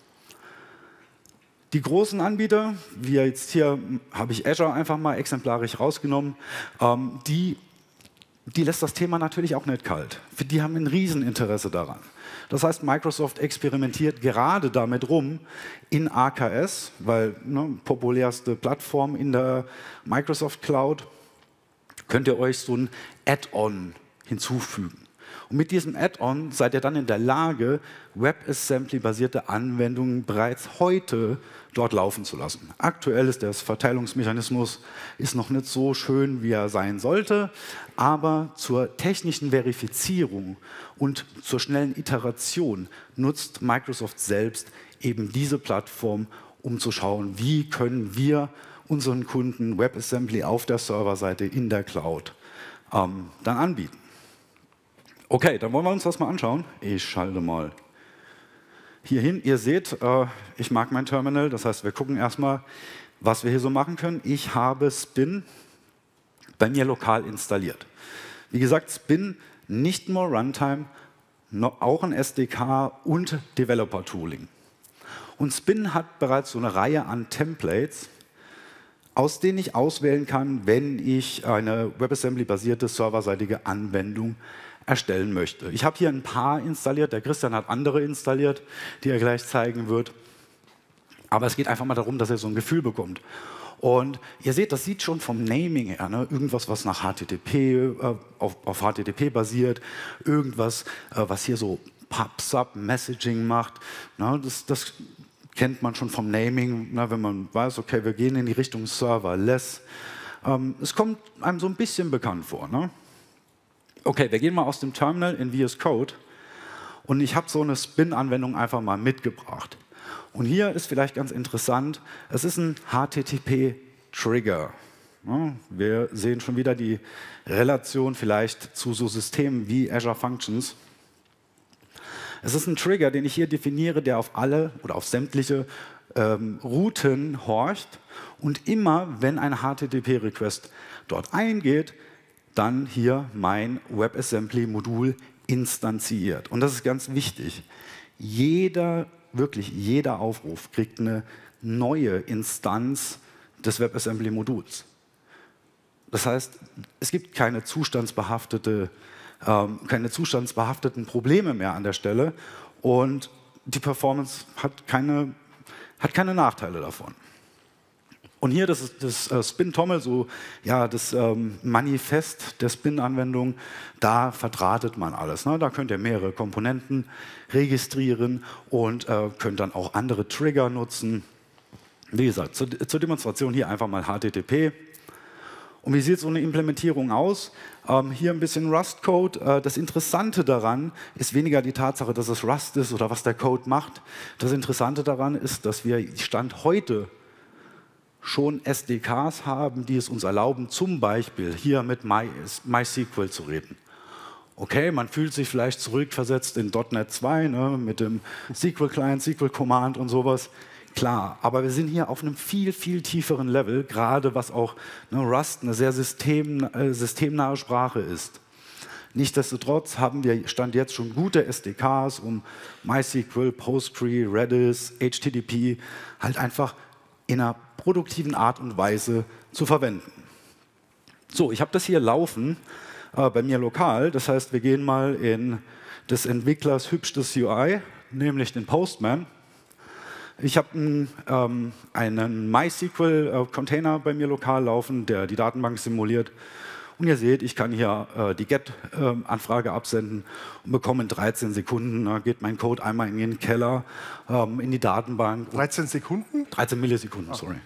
Speaker 4: Die großen Anbieter, wie jetzt hier habe ich Azure einfach mal exemplarisch rausgenommen, ähm, die, die lässt das Thema natürlich auch nicht kalt. Für die haben ein Rieseninteresse daran. Das heißt, Microsoft experimentiert gerade damit rum in A K S, weil ne, populärste Plattform in der Microsoft Cloud, könnt ihr euch so ein Add-on hinzufügen. Und mit diesem Add-on seid ihr dann in der Lage, WebAssembly-basierte Anwendungen bereits heute dort laufen zu lassen. Aktuell ist der Verteilungsmechanismus ist noch nicht so schön, wie er sein sollte, aber zur technischen Verifizierung und zur schnellen Iteration nutzt Microsoft selbst eben diese Plattform, um zu schauen, wie können wir unseren Kunden WebAssembly auf der Serverseite in der Cloud ähm, dann anbieten. Okay, dann wollen wir uns das mal anschauen. Ich schalte mal hier hin. Ihr seht, äh, ich mag mein Terminal, das heißt, wir gucken erstmal, was wir hier so machen können. Ich habe Spin bei mir lokal installiert. Wie gesagt, Spin nicht nur Runtime, noch auch ein S D K und Developer-Tooling. Und Spin hat bereits so eine Reihe an Templates, aus denen ich auswählen kann, wenn ich eine WebAssembly-basierte serverseitige Anwendung erstellen möchte. Ich habe hier ein paar installiert, der Christian hat andere installiert, die er gleich zeigen wird. Aber es geht einfach mal darum, dass ihr so ein Gefühl bekommt. Und ihr seht, das sieht schon vom Naming her, ne? Irgendwas, was nach H T T P, äh, auf, auf H T T P basiert, irgendwas, äh, was hier so Pub-Sub-Messaging macht. Ne? Das, das kennt man schon vom Naming, ne? Wenn man weiß, okay, wir gehen in die Richtung Serverless. Ähm, es kommt einem so ein bisschen bekannt vor. Ne? Okay, wir gehen mal aus dem Terminal in V S Code und ich habe so eine Spin-Anwendung einfach mal mitgebracht. Und hier ist vielleicht ganz interessant, es ist ein H T T P-Trigger. Ja, wir sehen schon wieder die Relation vielleicht zu so Systemen wie Azure Functions. Es ist ein Trigger, den ich hier definiere, der auf alle oder auf sämtliche ähm, Routen horcht und immer, wenn ein H T T P-Request dort eingeht, dann hier mein WebAssembly-Modul instanziert. Und das ist ganz wichtig. Jeder, wirklich jeder Aufruf kriegt eine neue Instanz des WebAssembly-Moduls. Das heißt, es gibt keine zustandsbehaftete, ähm, keine zustandsbehafteten Probleme mehr an der Stelle und die Performance hat keine, hat keine Nachteile davon. Und hier, das ist das äh, Spin-Tommel, so ja, das ähm, Manifest der Spin-Anwendung, da verdrahtet man alles. Ne? Da könnt ihr mehrere Komponenten registrieren und äh, könnt dann auch andere Trigger nutzen. Wie gesagt, zur, zur Demonstration hier einfach mal H T T P. Und wie sieht so eine Implementierung aus? Ähm, hier ein bisschen Rust-Code. Äh, das Interessante daran ist weniger die Tatsache, dass es Rust ist oder was der Code macht. Das Interessante daran ist, dass wir Stand heute schon S D Ks haben, die es uns erlauben, zum Beispiel hier mit My, MySQL zu reden. Okay, man fühlt sich vielleicht zurückversetzt in .NET zwei, ne, mit dem S Q L-Client, S Q L-Command und sowas. Klar, aber wir sind hier auf einem viel, viel tieferen Level, gerade was auch ne, Rust eine sehr system, äh, systemnahe Sprache ist. Nichtsdestotrotz haben wir Stand jetzt schon gute S D Ks, um MySQL, Postgre, Redis, H T T P halt einfach in einer produktiven Art und Weise zu verwenden. So, ich habe das hier laufen äh, bei mir lokal. Das heißt, wir gehen mal in des Entwicklers hübsches U I, nämlich den Postman. Ich habe einen, ähm, einen MySQL-Container bei mir lokal laufen, der die Datenbank simuliert. Und ihr seht, ich kann hier äh, die Get-Anfrage ähm, absenden und bekomme in dreizehn Sekunden, da geht mein Code einmal in den Keller, ähm, in die Datenbank.
Speaker 2: dreizehn Sekunden?
Speaker 4: dreizehn Millisekunden, Ach. sorry.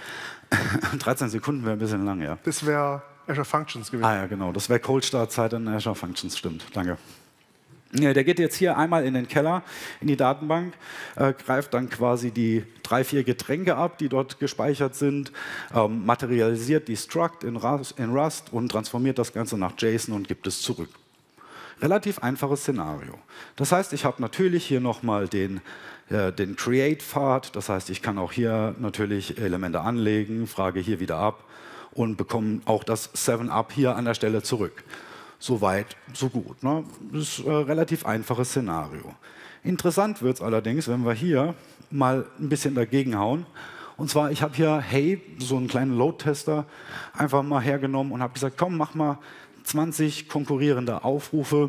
Speaker 4: dreizehn Sekunden wäre ein bisschen lang, ja.
Speaker 2: Das wäre Azure Functions gewesen.
Speaker 4: Ah ja, genau. Das wäre Cold Start Zeit in Azure Functions, stimmt. Danke. Ja, der geht jetzt hier einmal in den Keller, in die Datenbank, äh, greift dann quasi die drei, vier Getränke ab, die dort gespeichert sind, ähm, materialisiert die Struct in Rust, in Rust und transformiert das Ganze nach JSON und gibt es zurück. Relativ einfaches Szenario. Das heißt, ich habe natürlich hier nochmal den, äh, den Create-Pfad, das heißt, ich kann auch hier natürlich Elemente anlegen, frage hier wieder ab und bekomme auch das seven up hier an der Stelle zurück. So weit, so gut. Ne? Das ist ein relativ einfaches Szenario. Interessant wird es allerdings, wenn wir hier mal ein bisschen dagegen hauen. Und zwar, ich habe hier Hey, so einen kleinen Load-Tester, einfach mal hergenommen und habe gesagt, komm, mach mal zwanzig konkurrierende Aufrufe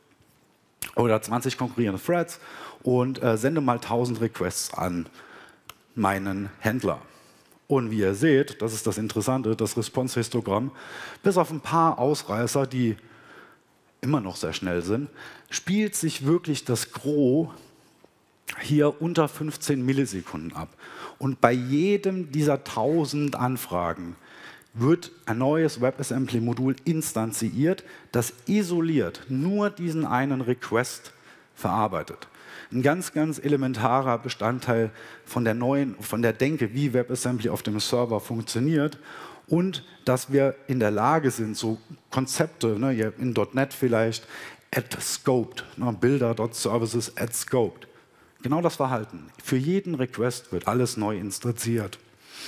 Speaker 4: oder zwanzig konkurrierende Threads und äh, sende mal tausend Requests an meinen Händler. Und wie ihr seht, das ist das Interessante, das Response-Histogramm, bis auf ein paar Ausreißer, die immer noch sehr schnell sind, spielt sich wirklich das Gros hier unter fünfzehn Millisekunden ab. Und bei jedem dieser tausend Anfragen wird ein neues WebAssembly-Modul instanziert, das isoliert nur diesen einen Request verarbeitet. Ein ganz, ganz elementarer Bestandteil von der neuen, von der Denke, wie WebAssembly auf dem Server funktioniert. Und dass wir in der Lage sind, so Konzepte, ne, in .NET vielleicht, at scoped, ne, Builder.services at scoped. Genau das Verhalten. Für jeden Request wird alles neu instanziert.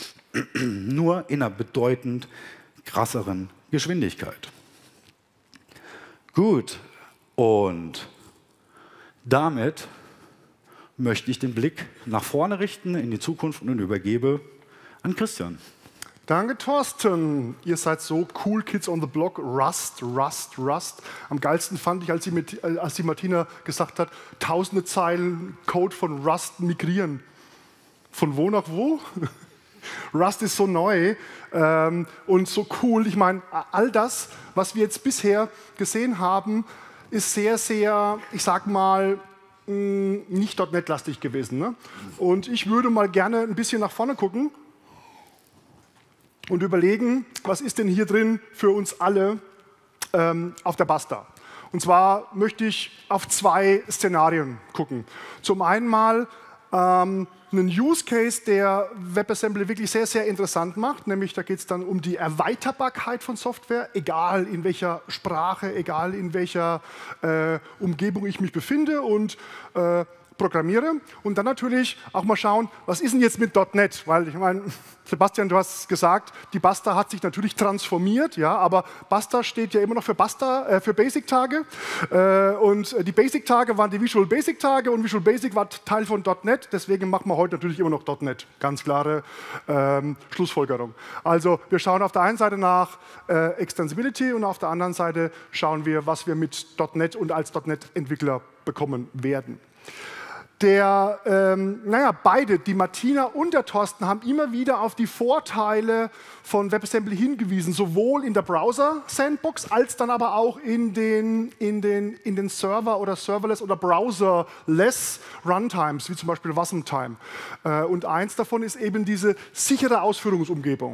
Speaker 4: Nur in einer bedeutend krasseren Geschwindigkeit. Gut, und damit möchte ich den Blick nach vorne richten, in die Zukunft und übergebe an Christian.
Speaker 2: Danke, Thorsten. Ihr seid so cool, Kids on the Block. Rust, Rust, Rust. Am geilsten fand ich, als die, mit, als die Martina gesagt hat, tausende Zeilen Code von Rust migrieren. Von wo nach wo? Rust ist so neu ähm, und so cool. Ich meine, all das, was wir jetzt bisher gesehen haben, ist sehr, sehr, ich sag mal, mh, nicht .NET-lastig gewesen. Ne? Und ich würde mal gerne ein bisschen nach vorne gucken und überlegen, was ist denn hier drin für uns alle ähm, auf der Basta. Und zwar möchte ich auf zwei Szenarien gucken. Zum einen mal ähm, einen Use Case, der WebAssembly wirklich sehr, sehr interessant macht, nämlich da geht es dann um die Erweiterbarkeit von Software, egal in welcher Sprache, egal in welcher äh, Umgebung ich mich befinde und äh, programmiere und dann natürlich auch mal schauen, was ist denn jetzt mit .NET? Weil ich meine, Sebastian, du hast gesagt, die Basta hat sich natürlich transformiert, ja, aber Basta steht ja immer noch für Basta, äh, für Basic-Tage äh, und die Basic-Tage waren die Visual Basic-Tage und Visual Basic war Teil von .NET, deswegen machen wir heute natürlich immer noch .NET. Ganz klare ähm, Schlussfolgerung. Also wir schauen auf der einen Seite nach äh, Extensibility und auf der anderen Seite schauen wir, was wir mit .NET und als .NET-Entwickler bekommen werden. Der, ähm, naja, beide, die Martina und der Thorsten, haben immer wieder auf die Vorteile von WebAssembly hingewiesen, sowohl in der Browser-Sandbox als dann aber auch in den, in den, in den Server- oder Serverless- oder Browser-less Runtimes, wie zum Beispiel Wasm-Time. Äh, und eins davon ist eben diese sichere Ausführungsumgebung.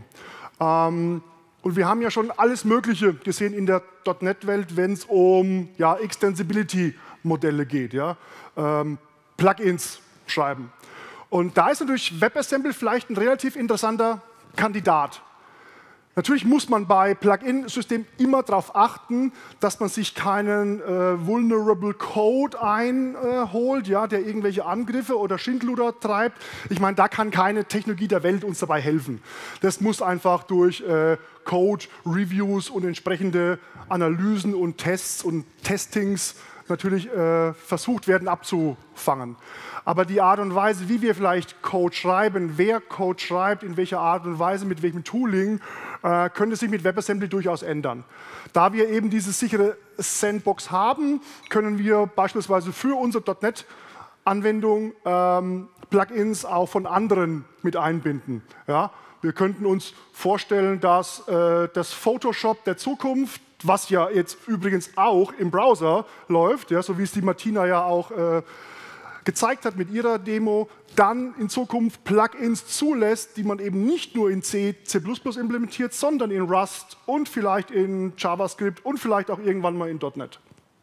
Speaker 2: Ähm, Und wir haben ja schon alles Mögliche gesehen in der .NET-Welt, wenn es um ja, Extensibility-Modelle geht, ja? ähm, Plugins schreiben. Und da ist natürlich WebAssembly vielleicht ein relativ interessanter Kandidat. Natürlich muss man bei Plugin-Systemen immer darauf achten, dass man sich keinen äh, vulnerable Code einholt, äh, ja, der irgendwelche Angriffe oder Schindluder treibt. Ich meine, da kann keine Technologie der Welt uns dabei helfen. Das muss einfach durch äh, Code, Reviews und entsprechende Analysen und Tests und Testings natürlich äh, versucht werden abzufangen. Aber die Art und Weise, wie wir vielleicht Code schreiben, wer Code schreibt, in welcher Art und Weise, mit welchem Tooling, äh, könnte sich mit WebAssembly durchaus ändern. Da wir eben diese sichere Sandbox haben, können wir beispielsweise für unsere .NET-Anwendung ähm, Plugins auch von anderen mit einbinden. Ja? Wir könnten uns vorstellen, dass äh, das Photoshop der Zukunft, was ja jetzt übrigens auch im Browser läuft, ja, so wie es die Martina ja auch äh, gezeigt hat mit ihrer Demo, dann in Zukunft Plugins zulässt, die man eben nicht nur in C, C plus plus implementiert, sondern in Rust und vielleicht in JavaScript und vielleicht auch irgendwann mal in .NET.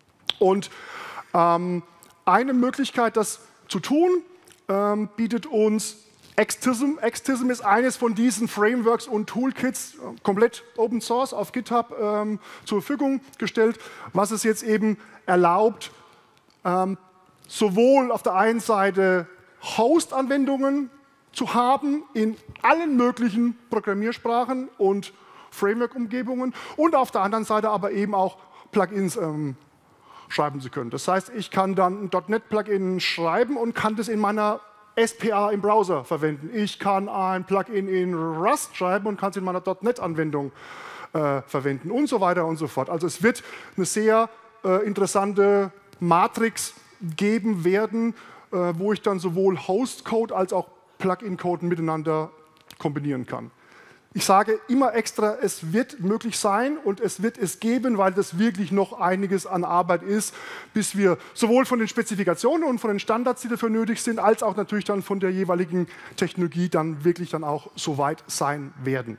Speaker 2: Und ähm, eine Möglichkeit, das zu tun, ähm, bietet uns Xtism. Xtism ist eines von diesen Frameworks und Toolkits, komplett Open Source auf GitHub ähm, zur Verfügung gestellt, was es jetzt eben erlaubt, ähm, sowohl auf der einen Seite Host-Anwendungen zu haben in allen möglichen Programmiersprachen und Framework-Umgebungen und auf der anderen Seite aber eben auch Plugins ähm, schreiben zu können. Das heißt, ich kann dann ein .NET-Plugin schreiben und kann das in meiner S P A im Browser verwenden. Ich kann ein Plugin in Rust schreiben und kann es in meiner .NET-Anwendung äh, verwenden und so weiter und so fort. Also es wird eine sehr äh, interessante Matrix geben werden, äh, wo ich dann sowohl Host-Code als auch Plugin-Code miteinander kombinieren kann. Ich sage immer extra, es wird möglich sein und es wird es geben, weil das wirklich noch einiges an Arbeit ist, bis wir sowohl von den Spezifikationen und von den Standards, die dafür nötig sind, als auch natürlich dann von der jeweiligen Technologie dann wirklich dann auch so weit sein werden.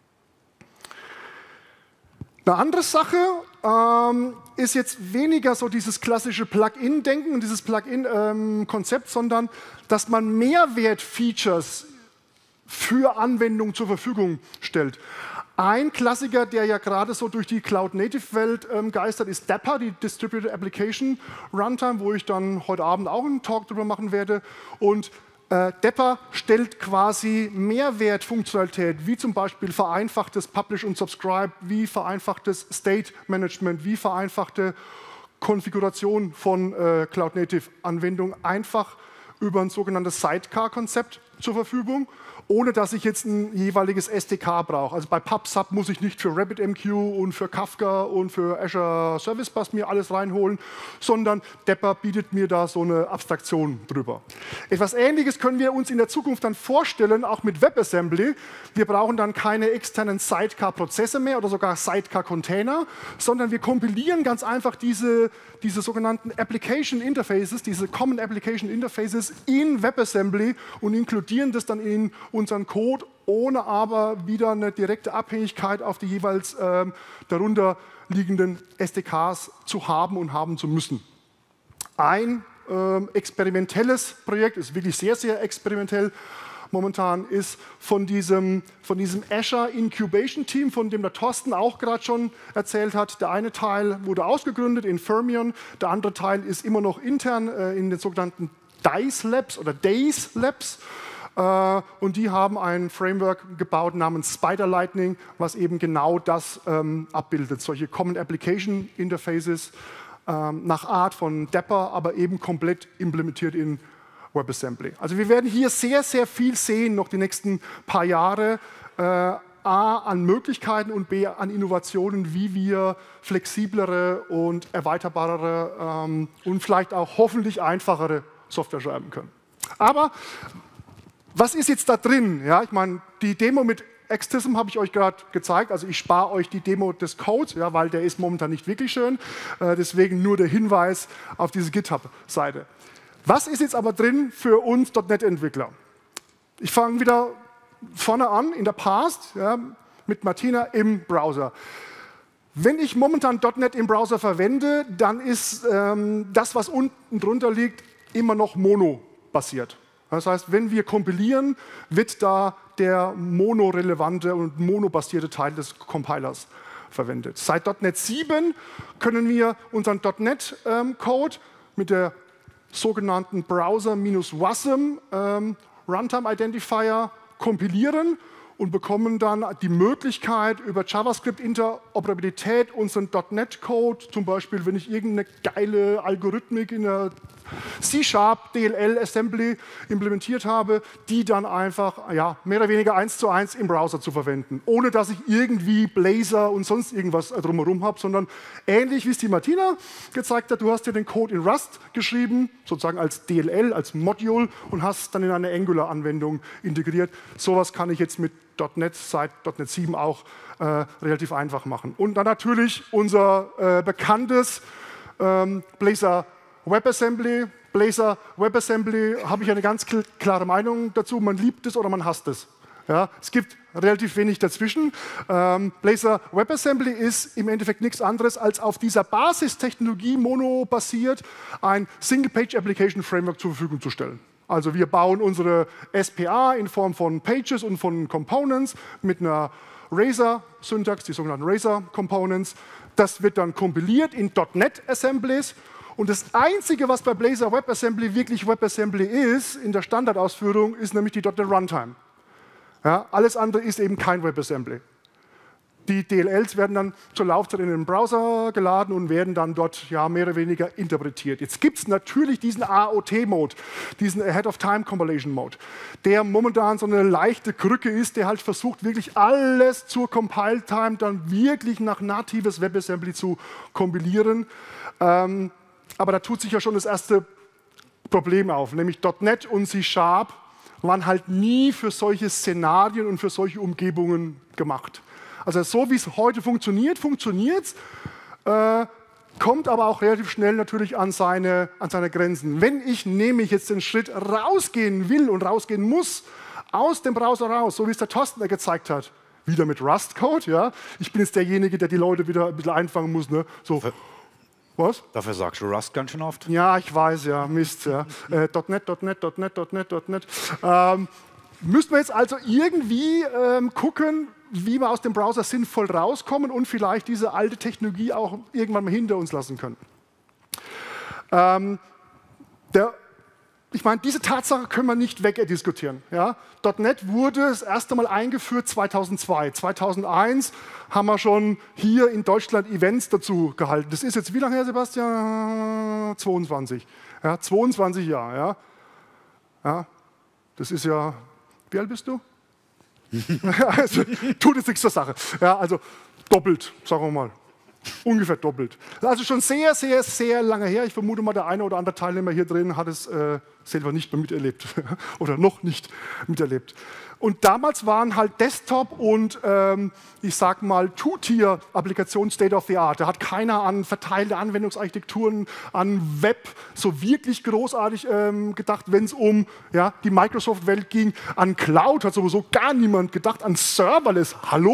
Speaker 2: Eine andere Sache ähm, ist jetzt weniger so dieses klassische Plugin-Denken und dieses Plugin-Konzept, ähm, sondern dass man Mehrwert-Features für Anwendungen zur Verfügung stellt. Ein Klassiker, der ja gerade so durch die Cloud-Native-Welt ähm, geistert, ist Dapper, die Distributed Application Runtime, wo ich dann heute Abend auch einen Talk darüber machen werde. Und äh, Dapper stellt quasi Mehrwertfunktionalität, wie zum Beispiel vereinfachtes Publish und Subscribe, wie vereinfachtes State Management, wie vereinfachte Konfiguration von äh, Cloud-Native-Anwendungen einfach über ein sogenanntes Sidecar-Konzept zur Verfügung, ohne dass ich jetzt ein jeweiliges S D K brauche. Also bei PubSub muss ich nicht für RabbitMQ und für Kafka und für Azure Service Bus mir alles reinholen, sondern Dapper bietet mir da so eine Abstraktion drüber. Etwas Ähnliches können wir uns in der Zukunft dann vorstellen, auch mit WebAssembly. Wir brauchen dann keine externen Sidecar-Prozesse mehr oder sogar Sidecar-Container, sondern wir kompilieren ganz einfach diese, diese sogenannten Application Interfaces, diese Common Application Interfaces in WebAssembly und inkludieren das dann in unseren Code, ohne aber wieder eine direkte Abhängigkeit auf die jeweils ähm, darunter liegenden S D Ks zu haben und haben zu müssen. Ein ähm, experimentelles Projekt, ist wirklich sehr, sehr experimentell momentan, ist von diesem, von diesem Azure Incubation Team, von dem der Thorsten auch gerade schon erzählt hat. Der eine Teil wurde ausgegründet in Fermion, der andere Teil ist immer noch intern äh, in den sogenannten Dice Labs oder Days Labs. Äh, und die haben ein Framework gebaut namens Spider Lightning, was eben genau das ähm, abbildet. Solche Common Application Interfaces ähm, nach Art von Dapper, aber eben komplett implementiert in WebAssembly. Also wir werden hier sehr, sehr viel sehen, noch die nächsten paar Jahre. Äh, A, an Möglichkeiten und B, an Innovationen, wie wir flexiblere und erweiterbarere ähm, und vielleicht auch hoffentlich einfachere Software schreiben können. Aber was ist jetzt da drin? Ja, ich meine, die Demo mit Xtism habe ich euch gerade gezeigt. Also ich spare euch die Demo des Codes, ja, weil der ist momentan nicht wirklich schön. Äh, deswegen nur der Hinweis auf diese GitHub-Seite. Was ist jetzt aber drin für uns .N E T-Entwickler? Ich fange wieder vorne an, in der Past, ja, mit Martina im Browser. Wenn ich momentan .N E T im Browser verwende, dann ist ähm, das, was unten drunter liegt, immer noch Mono-basiert. Das heißt, wenn wir kompilieren, wird da der monorelevante und monobasierte Teil des Compilers verwendet. Seit .N E T sieben können wir unseren .N E T-Code ähm, mit der sogenannten Browser-Wasm ähm, Runtime Identifier kompilieren und bekommen dann die Möglichkeit, über JavaScript-Interoperabilität unseren .N E T-Code, zum Beispiel, wenn ich irgendeine geile Algorithmik in der C-Sharp, D L L, Assembly implementiert habe, die dann einfach ja, mehr oder weniger eins zu eins im Browser zu verwenden, ohne dass ich irgendwie Blazor und sonst irgendwas drumherum habe, sondern ähnlich wie es die Martina gezeigt hat, du hast dir den Code in Rust geschrieben, sozusagen als D L L, als Module und hast dann in eine Angular-Anwendung integriert. Sowas kann ich jetzt mit .N E T seit .N E T sieben auch äh, relativ einfach machen. Und dann natürlich unser äh, bekanntes ähm, Blazor WebAssembly. Blazor WebAssembly habe ich eine ganz kl klare Meinung dazu. Man liebt es oder man hasst es. Ja, es gibt relativ wenig dazwischen. Ähm, Blazor WebAssembly ist im Endeffekt nichts anderes, als auf dieser Basistechnologie monobasiert ein Single-Page-Application-Framework zur Verfügung zu stellen. Also wir bauen unsere S P A in Form von Pages und von Components mit einer Razor-Syntax, die sogenannten Razor-Components. Das wird dann kompiliert in .N E T-Assemblies. Und das Einzige, was bei Blazor WebAssembly wirklich WebAssembly ist, in der Standardausführung, ist nämlich die .N E T Runtime. Ja, alles andere ist eben kein WebAssembly. Die D L Ls werden dann zur Laufzeit in den Browser geladen und werden dann dort ja, mehr oder weniger interpretiert. Jetzt gibt es natürlich diesen A O T-Mode, diesen Ahead-of-Time-Compilation-Mode, der momentan so eine leichte Krücke ist, der halt versucht, wirklich alles zur Compile-Time dann wirklich nach natives WebAssembly zu kompilieren. Ähm, aber da tut sich ja schon das erste Problem auf, nämlich .N E T und C Sharp waren halt nie für solche Szenarien und für solche Umgebungen gemacht. Also so wie es heute funktioniert, funktioniert es, äh, kommt aber auch relativ schnell natürlich an seine, an seine Grenzen. Wenn ich nämlich jetzt den Schritt rausgehen will und rausgehen muss, aus dem Browser raus, so wie es der Thorsten gezeigt hat, wieder mit Rust-Code, ja, ich bin jetzt derjenige, der die Leute wieder ein bisschen einfangen muss, ne? So. Was?
Speaker 4: Dafür sagst du Rust ganz schön oft.
Speaker 2: Ja, ich weiß, ja, Mist. Ja. äh, .N E T, .N E T, .N E T, .N E T, .N E T. Ähm, müssen wir jetzt also irgendwie ähm, gucken, wie wir aus dem Browser sinnvoll rauskommen und vielleicht diese alte Technologie auch irgendwann mal hinter uns lassen können. Ähm, der, ich meine, diese Tatsache können wir nicht wegdiskutieren. Ja? .N E T wurde das erste Mal eingeführt zweitausendzwei. zweitausendeins haben wir schon hier in Deutschland Events dazu gehalten. Das ist jetzt wie lange her, Sebastian? zweiundzwanzig. Ja, zweiundzwanzig Jahre. Ja? Ja, das ist ja, wie alt bist du? Also, tut jetzt nichts zur Sache. Ja, also doppelt, sagen wir mal. Ungefähr doppelt. Also schon sehr, sehr, sehr lange her. Ich vermute mal, der eine oder andere Teilnehmer hier drin hat es äh, selber nicht mehr miterlebt. Oder noch nicht miterlebt. Und damals waren halt Desktop und ähm, ich sag mal Two-Tier-Applikationen State of the Art. Da hat keiner an verteilte Anwendungsarchitekturen, an Web so wirklich großartig ähm, gedacht, wenn es um ja, die Microsoft-Welt ging. An Cloud hat sowieso gar niemand gedacht. An Serverless, hallo?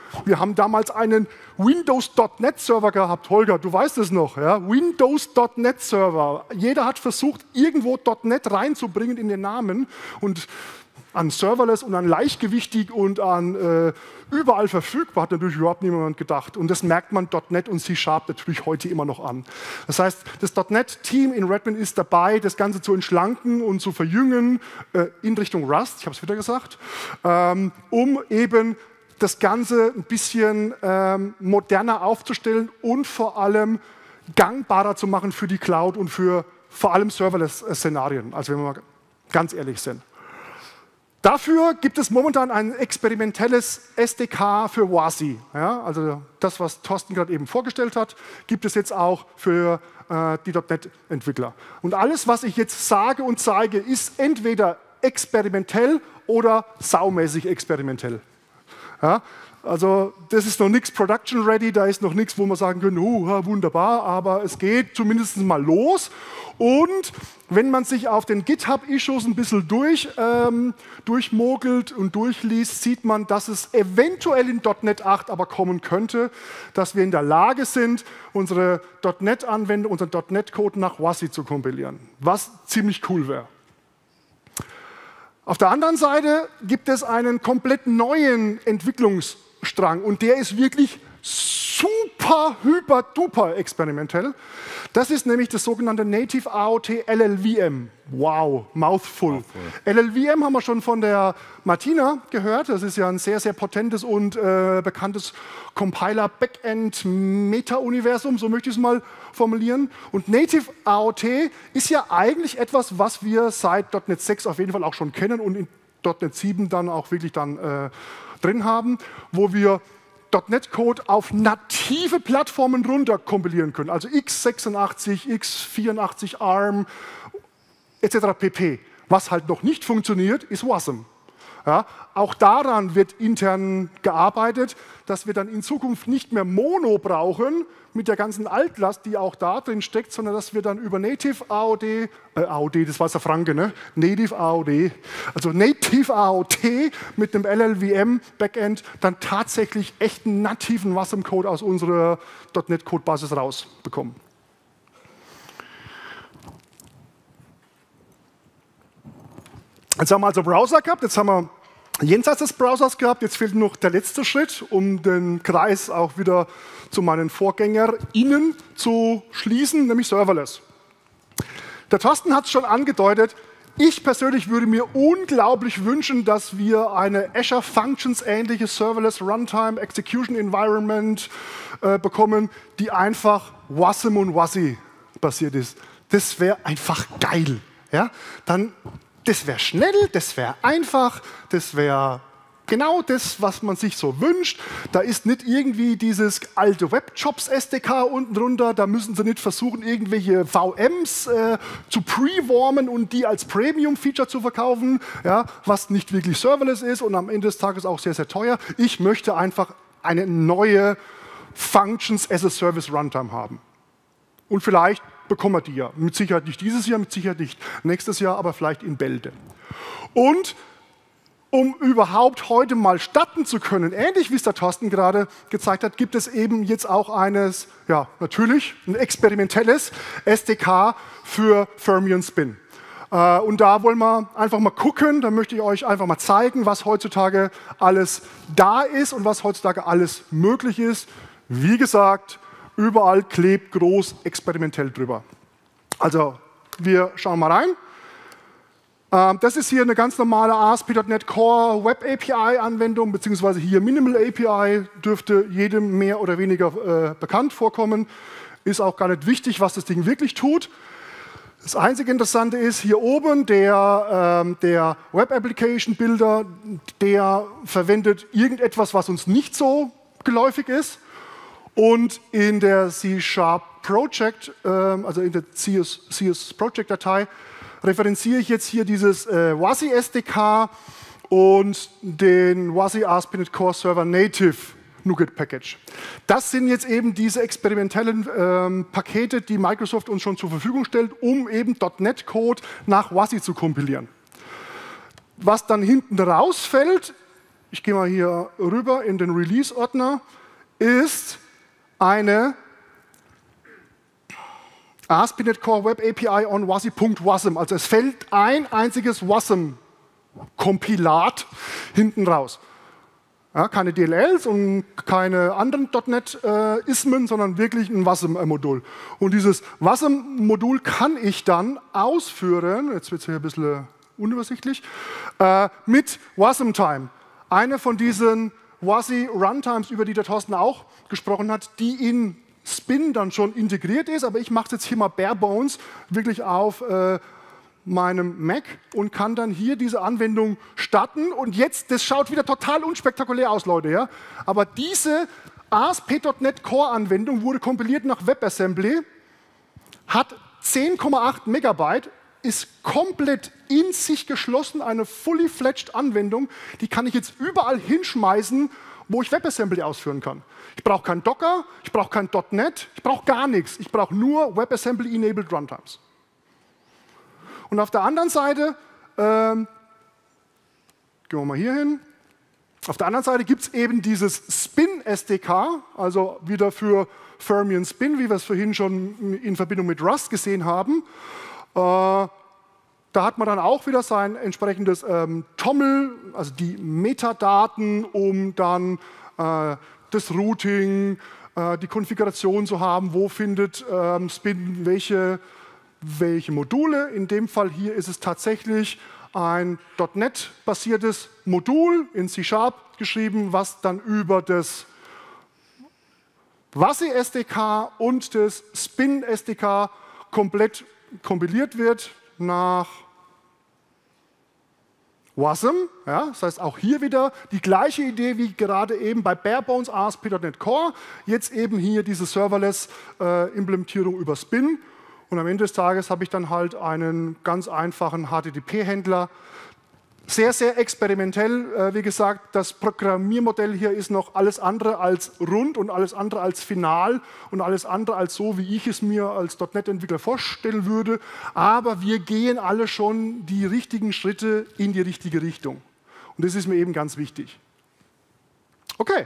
Speaker 2: Wir haben damals einen Windows Punkt net Server gehabt. Holger, du weißt es noch. Ja? Windows Punkt net Server. Jeder hat versucht, irgendwo .net reinzubringen in den Namen. Und an Serverless und an leichtgewichtig und an äh, überall verfügbar hat natürlich überhaupt niemand gedacht. Und das merkt man .net und C Sharp natürlich heute immer noch an. Das heißt, das .net-Team in Redmond ist dabei, das Ganze zu entschlanken und zu verjüngen äh, in Richtung Rust, ich habe es wieder gesagt, ähm, um eben das Ganze ein bisschen ähm, moderner aufzustellen und vor allem gangbarer zu machen für die Cloud und für vor allem Serverless-Szenarien, also wenn wir mal ganz ehrlich sind. Dafür gibt es momentan ein experimentelles S D K für WASI. Ja, also das, was Thorsten gerade eben vorgestellt hat, gibt es jetzt auch für äh, die .net-Entwickler. Und alles, was ich jetzt sage und zeige, ist entweder experimentell oder saumäßig experimentell. Ja, also das ist noch nichts Production Ready, da ist noch nichts, wo man sagen können, oh, wunderbar, aber es geht zumindest mal los. Und wenn man sich auf den GitHub-Issues ein bisschen durch, ähm, durchmogelt und durchliest, sieht man, dass es eventuell in .net acht aber kommen könnte, dass wir in der Lage sind, unsere .net-Anwendung, unseren .net-Code nach WASI zu kompilieren, was ziemlich cool wäre. Auf der anderen Seite gibt es einen komplett neuen Entwicklungsstrang und der ist wirklich super, hyper, duper experimentell. Das ist nämlich das sogenannte Native A O T L L V M. Wow, mouthful. mouthful. L L V M haben wir schon von der Martina gehört. Das ist ja ein sehr, sehr potentes und äh, bekanntes Compiler-Backend-Meta-Universum, so möchte ich es mal formulieren. Und Native A O T ist ja eigentlich etwas, was wir seit .net sechs auf jeden Fall auch schon kennen und in .net sieben dann auch wirklich dann äh, drin haben, wo wir .net-Code auf native Plattformen runter kompilieren können, also x sechsundachtzig, x vierundachtzig, ARM et cetera pp. Was halt noch nicht funktioniert, ist WASM. Ja, auch daran wird intern gearbeitet, dass wir dann in Zukunft nicht mehr Mono brauchen mit der ganzen Altlast, die auch da drin steckt, sondern dass wir dann über Native A O D, äh, A O D, das war der Franke, ne? Native A O D, also Native A O T mit dem L L V M Backend dann tatsächlich echten nativen WASM-Code aus unserer .net-Codebasis rausbekommen. Jetzt haben wir also Browser gehabt, jetzt haben wir jenseits des Browsers gehabt, jetzt fehlt noch der letzte Schritt, um den Kreis auch wieder zu meinen VorgängerInnen zu schließen, nämlich Serverless. Der Thorsten hat es schon angedeutet, ich persönlich würde mir unglaublich wünschen, dass wir eine Azure Functions ähnliche Serverless Runtime Execution Environment äh, bekommen, die einfach WASM und WASI basiert ist. Das wäre einfach geil. Ja? Dann Das wäre schnell, das wäre einfach, das wäre genau das, was man sich so wünscht. Da ist nicht irgendwie dieses alte Webjobs S D K unten drunter, da müssen Sie nicht versuchen, irgendwelche V Ms äh, zu pre-warmen und die als Premium-Feature zu verkaufen, ja, was nicht wirklich serverless ist und am Ende des Tages auch sehr, sehr teuer. Ich möchte einfach eine neue Functions as a Service Runtime haben. Und vielleicht bekommen wir die ja. Mit Sicherheit nicht dieses Jahr, mit Sicherheit nicht nächstes Jahr, aber vielleicht in Bälde. Und um überhaupt heute mal starten zu können, ähnlich wie es der Thorsten gerade gezeigt hat, gibt es eben jetzt auch eines, ja natürlich, ein experimentelles S D K für Fermi Spin. Äh, und da wollen wir einfach mal gucken, da möchte ich euch einfach mal zeigen, was heutzutage alles da ist und was heutzutage alles möglich ist. Wie gesagt, überall klebt groß experimentell drüber. Also, wir schauen mal rein. Ähm, das ist hier eine ganz normale A S P Punkt NET Core Web A P I-Anwendung, beziehungsweise hier Minimal A P I, dürfte jedem mehr oder weniger äh, bekannt vorkommen. Ist auch gar nicht wichtig, was das Ding wirklich tut. Das einzige Interessante ist, hier oben der, ähm, der Web Application Builder, der verwendet irgendetwas, was uns nicht so geläufig ist. Und in der C Sharp Project, ähm, also in der C S Project Datei, referenziere ich jetzt hier dieses äh, WASI S D K und den WASI A S P Punkt NET Core Server Native NuGet Package. Das sind jetzt eben diese experimentellen ähm, Pakete, die Microsoft uns schon zur Verfügung stellt, um eben .NET Code nach WASI zu kompilieren. Was dann hinten rausfällt, ich gehe mal hier rüber in den Release-Ordner, ist eine A S P Punkt NET Core Web A P I on wasm.wasm. Also es fällt ein einziges wasm-Kompilat hinten raus. Ja, keine D L Ls und keine anderen .NET-Ismen, äh, sondern wirklich ein wasm-Modul. Und dieses wasm-Modul kann ich dann ausführen, jetzt wird es hier ein bisschen unübersichtlich, äh, mit wasm-time. Eine von diesen WASI-Runtimes, über die der Thorsten auch gesprochen hat, die in Spin dann schon integriert ist, aber ich mache es jetzt hier mal bare bones, wirklich auf äh, meinem Mac und kann dann hier diese Anwendung starten. Und jetzt, das schaut wieder total unspektakulär aus, Leute, ja? Aber diese A S P Punkt NET Core-Anwendung wurde kompiliert nach WebAssembly, hat zehn Komma acht Megabyte, ist komplett in sich geschlossen, eine fully fledged Anwendung, die kann ich jetzt überall hinschmeißen, wo ich WebAssembly ausführen kann. Ich brauche kein Docker, ich brauche kein .NET, ich brauche gar nichts. Ich brauche nur WebAssembly-enabled Runtimes. Und auf der anderen Seite, ähm, gehen wir mal hier hin, auf der anderen Seite gibt es eben dieses Spin-S D K, also wieder für Fermion Spin, wie wir es vorhin schon in Verbindung mit Rust gesehen haben. Äh, da hat man dann auch wieder sein entsprechendes ähm, Tommel, also die Metadaten, um dann äh, das Routing, äh, die Konfiguration zu haben, wo findet ähm, Spin welche, welche Module. In dem Fall hier ist es tatsächlich ein .NET-basiertes Modul in C Sharp geschrieben, was dann über das WASI-S D K und das Spin-S D K komplett kompiliert wird nach wasm. Ja, das heißt auch hier wieder die gleiche Idee wie gerade eben bei Barebones A S P Punkt NET Core. Jetzt eben hier diese Serverless-Implementierung äh, über Spin. Und am Ende des Tages habe ich dann halt einen ganz einfachen H T T P-Händler. Sehr, sehr experimentell. Äh, wie gesagt, das Programmiermodell hier ist noch alles andere als rund und alles andere als final und alles andere als so, wie ich es mir als .NET-Entwickler vorstellen würde. Aber wir gehen alle schon die richtigen Schritte in die richtige Richtung. Und das ist mir eben ganz wichtig. Okay.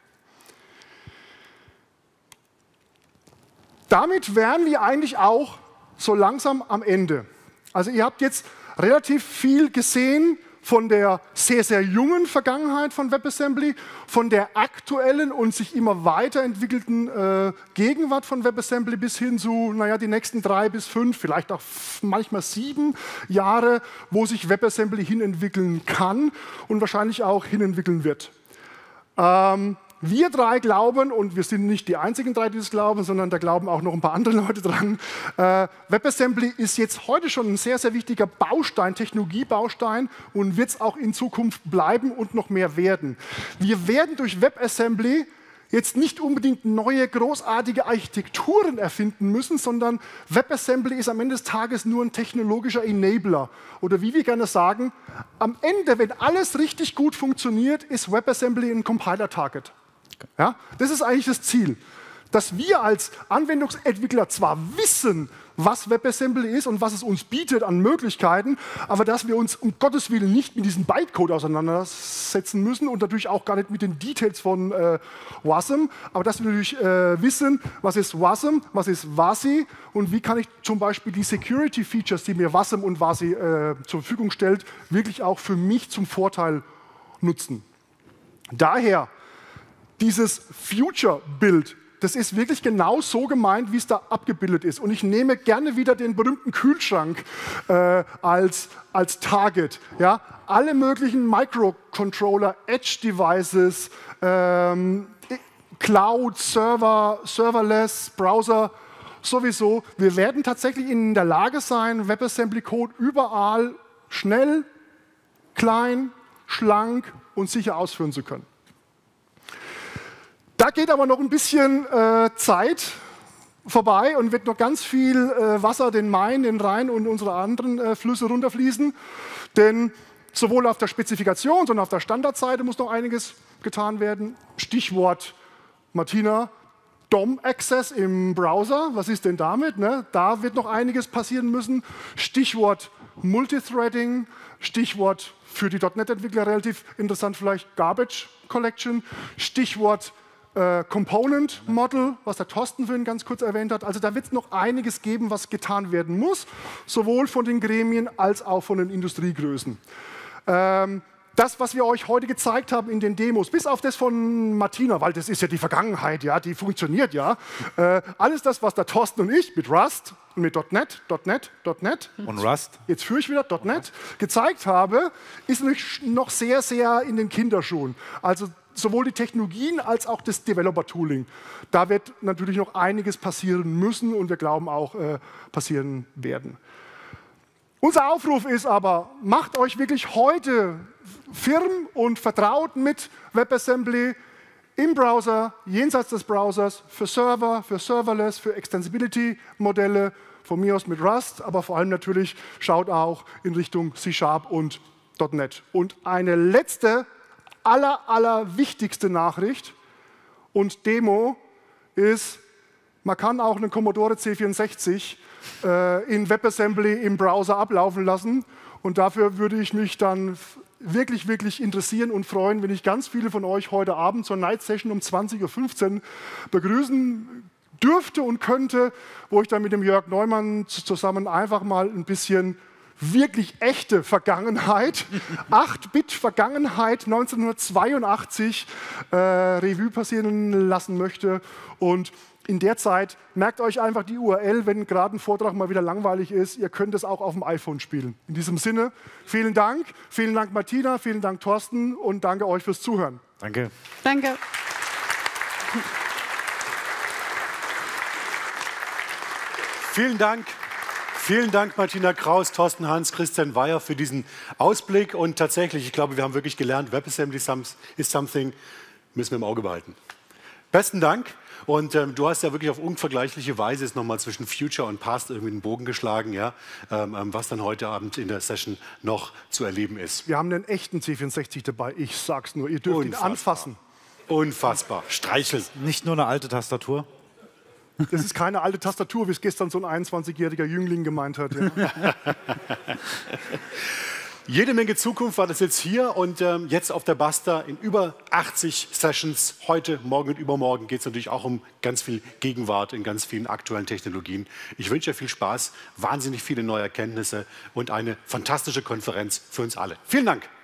Speaker 2: Damit wären wir eigentlich auch so langsam am Ende. Also ihr habt jetzt relativ viel gesehen von der sehr, sehr jungen Vergangenheit von WebAssembly, von der aktuellen und sich immer weiterentwickelten äh, Gegenwart von WebAssembly bis hin zu, naja, die nächsten drei bis fünf, vielleicht auch manchmal sieben Jahre, wo sich WebAssembly hinentwickeln kann und wahrscheinlich auch hinentwickeln wird. Ähm, Wir drei glauben, und wir sind nicht die einzigen drei, die das glauben, sondern da glauben auch noch ein paar andere Leute dran, äh, WebAssembly ist jetzt heute schon ein sehr, sehr wichtiger Baustein, Technologiebaustein und wird es auch in Zukunft bleiben und noch mehr werden. Wir werden durch WebAssembly jetzt nicht unbedingt neue, großartige Architekturen erfinden müssen, sondern WebAssembly ist am Ende des Tages nur ein technologischer Enabler. Oder wie wir gerne sagen, am Ende, wenn alles richtig gut funktioniert, ist WebAssembly ein Compiler-Target. Ja, das ist eigentlich das Ziel, dass wir als Anwendungsentwickler zwar wissen, was WebAssembly ist und was es uns bietet an Möglichkeiten, aber dass wir uns um Gottes Willen nicht mit diesem Bytecode auseinandersetzen müssen und natürlich auch gar nicht mit den Details von äh, wasm, aber dass wir natürlich äh, wissen, was ist wasm, was ist WASI und wie kann ich zum Beispiel die Security-Features, die mir wasm und WASI äh, zur Verfügung stellt, wirklich auch für mich zum Vorteil nutzen. Daher dieses Future-Bild, das ist wirklich genau so gemeint, wie es da abgebildet ist. Und ich nehme gerne wieder den berühmten Kühlschrank äh, als, als Target. Ja? Alle möglichen Microcontroller, Edge-Devices, ähm, Cloud, Server, Serverless, Browser, sowieso. Wir werden tatsächlich in der Lage sein, WebAssembly-Code überall schnell, klein, schlank und sicher ausführen zu können. Da geht aber noch ein bisschen äh, Zeit vorbei und wird noch ganz viel äh, Wasser den Main, den Rhein und unsere anderen äh, Flüsse runterfließen. Denn sowohl auf der Spezifikation, sondern auf der Standardseite muss noch einiges getan werden. Stichwort Martina, D O M-Access im Browser. Was ist denn damit? Ne? Da wird noch einiges passieren müssen. Stichwort Multithreading, Stichwort für die .NET-Entwickler relativ interessant vielleicht Garbage Collection, Stichwort äh, Component Model, was der Thorsten vorhin ganz kurz erwähnt hat. Also da wird es noch einiges geben, was getan werden muss, sowohl von den Gremien als auch von den Industriegrößen. Ähm, Das, was wir euch heute gezeigt haben in den Demos, bis auf das von Martina, weil das ist ja die Vergangenheit, ja, die funktioniert ja. Äh, alles das, was der Thorsten und ich mit Rust und mit .NET, .NET, .NET
Speaker 4: Und Rust?
Speaker 2: Jetzt führe ich wieder .NET gezeigt habe, ist natürlich noch sehr, sehr in den Kinderschuhen. Also sowohl die Technologien als auch das Developer-Tooling. Da wird natürlich noch einiges passieren müssen und wir glauben auch äh, passieren werden. Unser Aufruf ist aber, macht euch wirklich heute firm und vertraut mit WebAssembly im Browser, jenseits des Browsers, für Server, für Serverless, für Extensibility-Modelle, von mir aus mit Rust, aber vor allem natürlich schaut auch in Richtung C Sharp und .NET. Und eine letzte, aller, aller wichtigste Nachricht und Demo ist, man kann auch einen Commodore C vierundsechzig äh, in WebAssembly im Browser ablaufen lassen. Und dafür würde ich mich dann wirklich, wirklich interessieren und freuen, wenn ich ganz viele von euch heute Abend zur Night Session um zwanzig Uhr fünfzehn begrüßen dürfte und könnte, wo ich dann mit dem Jörg Neumann zusammen einfach mal ein bisschen wirklich echte Vergangenheit, acht Bit Vergangenheit neunzehnhundertzweiundachtzig äh, Revue passieren lassen möchte. Und in der Zeit merkt euch einfach die U R L, wenn gerade ein Vortrag mal wieder langweilig ist. Ihr könnt es auch auf dem iPhone spielen. In diesem Sinne, vielen Dank. Vielen Dank, Martina. Vielen Dank, Thorsten. Und danke euch fürs Zuhören.
Speaker 4: Danke.
Speaker 3: Danke.
Speaker 1: Vielen Dank. Vielen Dank, Martina Kraus, Thorsten Hans, Christian Weyer für diesen Ausblick. Und tatsächlich, ich glaube, wir haben wirklich gelernt, WebAssembly is something, müssen wir im Auge behalten. Besten Dank. Und ähm, du hast ja wirklich auf unvergleichliche Weise jetzt nochmal zwischen Future und Past irgendwie einen Bogen geschlagen, ja, ähm, was dann heute Abend in der Session noch zu erleben ist.
Speaker 2: Wir haben einen echten C vierundsechzig dabei. Ich sag's nur, ihr dürft
Speaker 1: Unfassbar.
Speaker 2: ihn anfassen.
Speaker 1: Unfassbar. Streicheln.
Speaker 4: Nicht nur eine alte Tastatur.
Speaker 2: Das ist keine alte Tastatur, wie es gestern so ein einundzwanzigjähriger Jüngling gemeint hat. Ja.
Speaker 1: Jede Menge Zukunft war das jetzt hier und ähm, jetzt auf der Basta in über achtzig Sessions. Heute, morgen und übermorgen geht es natürlich auch um ganz viel Gegenwart in ganz vielen aktuellen Technologien. Ich wünsche euch viel Spaß, wahnsinnig viele neue Erkenntnisse und eine fantastische Konferenz für uns alle. Vielen Dank.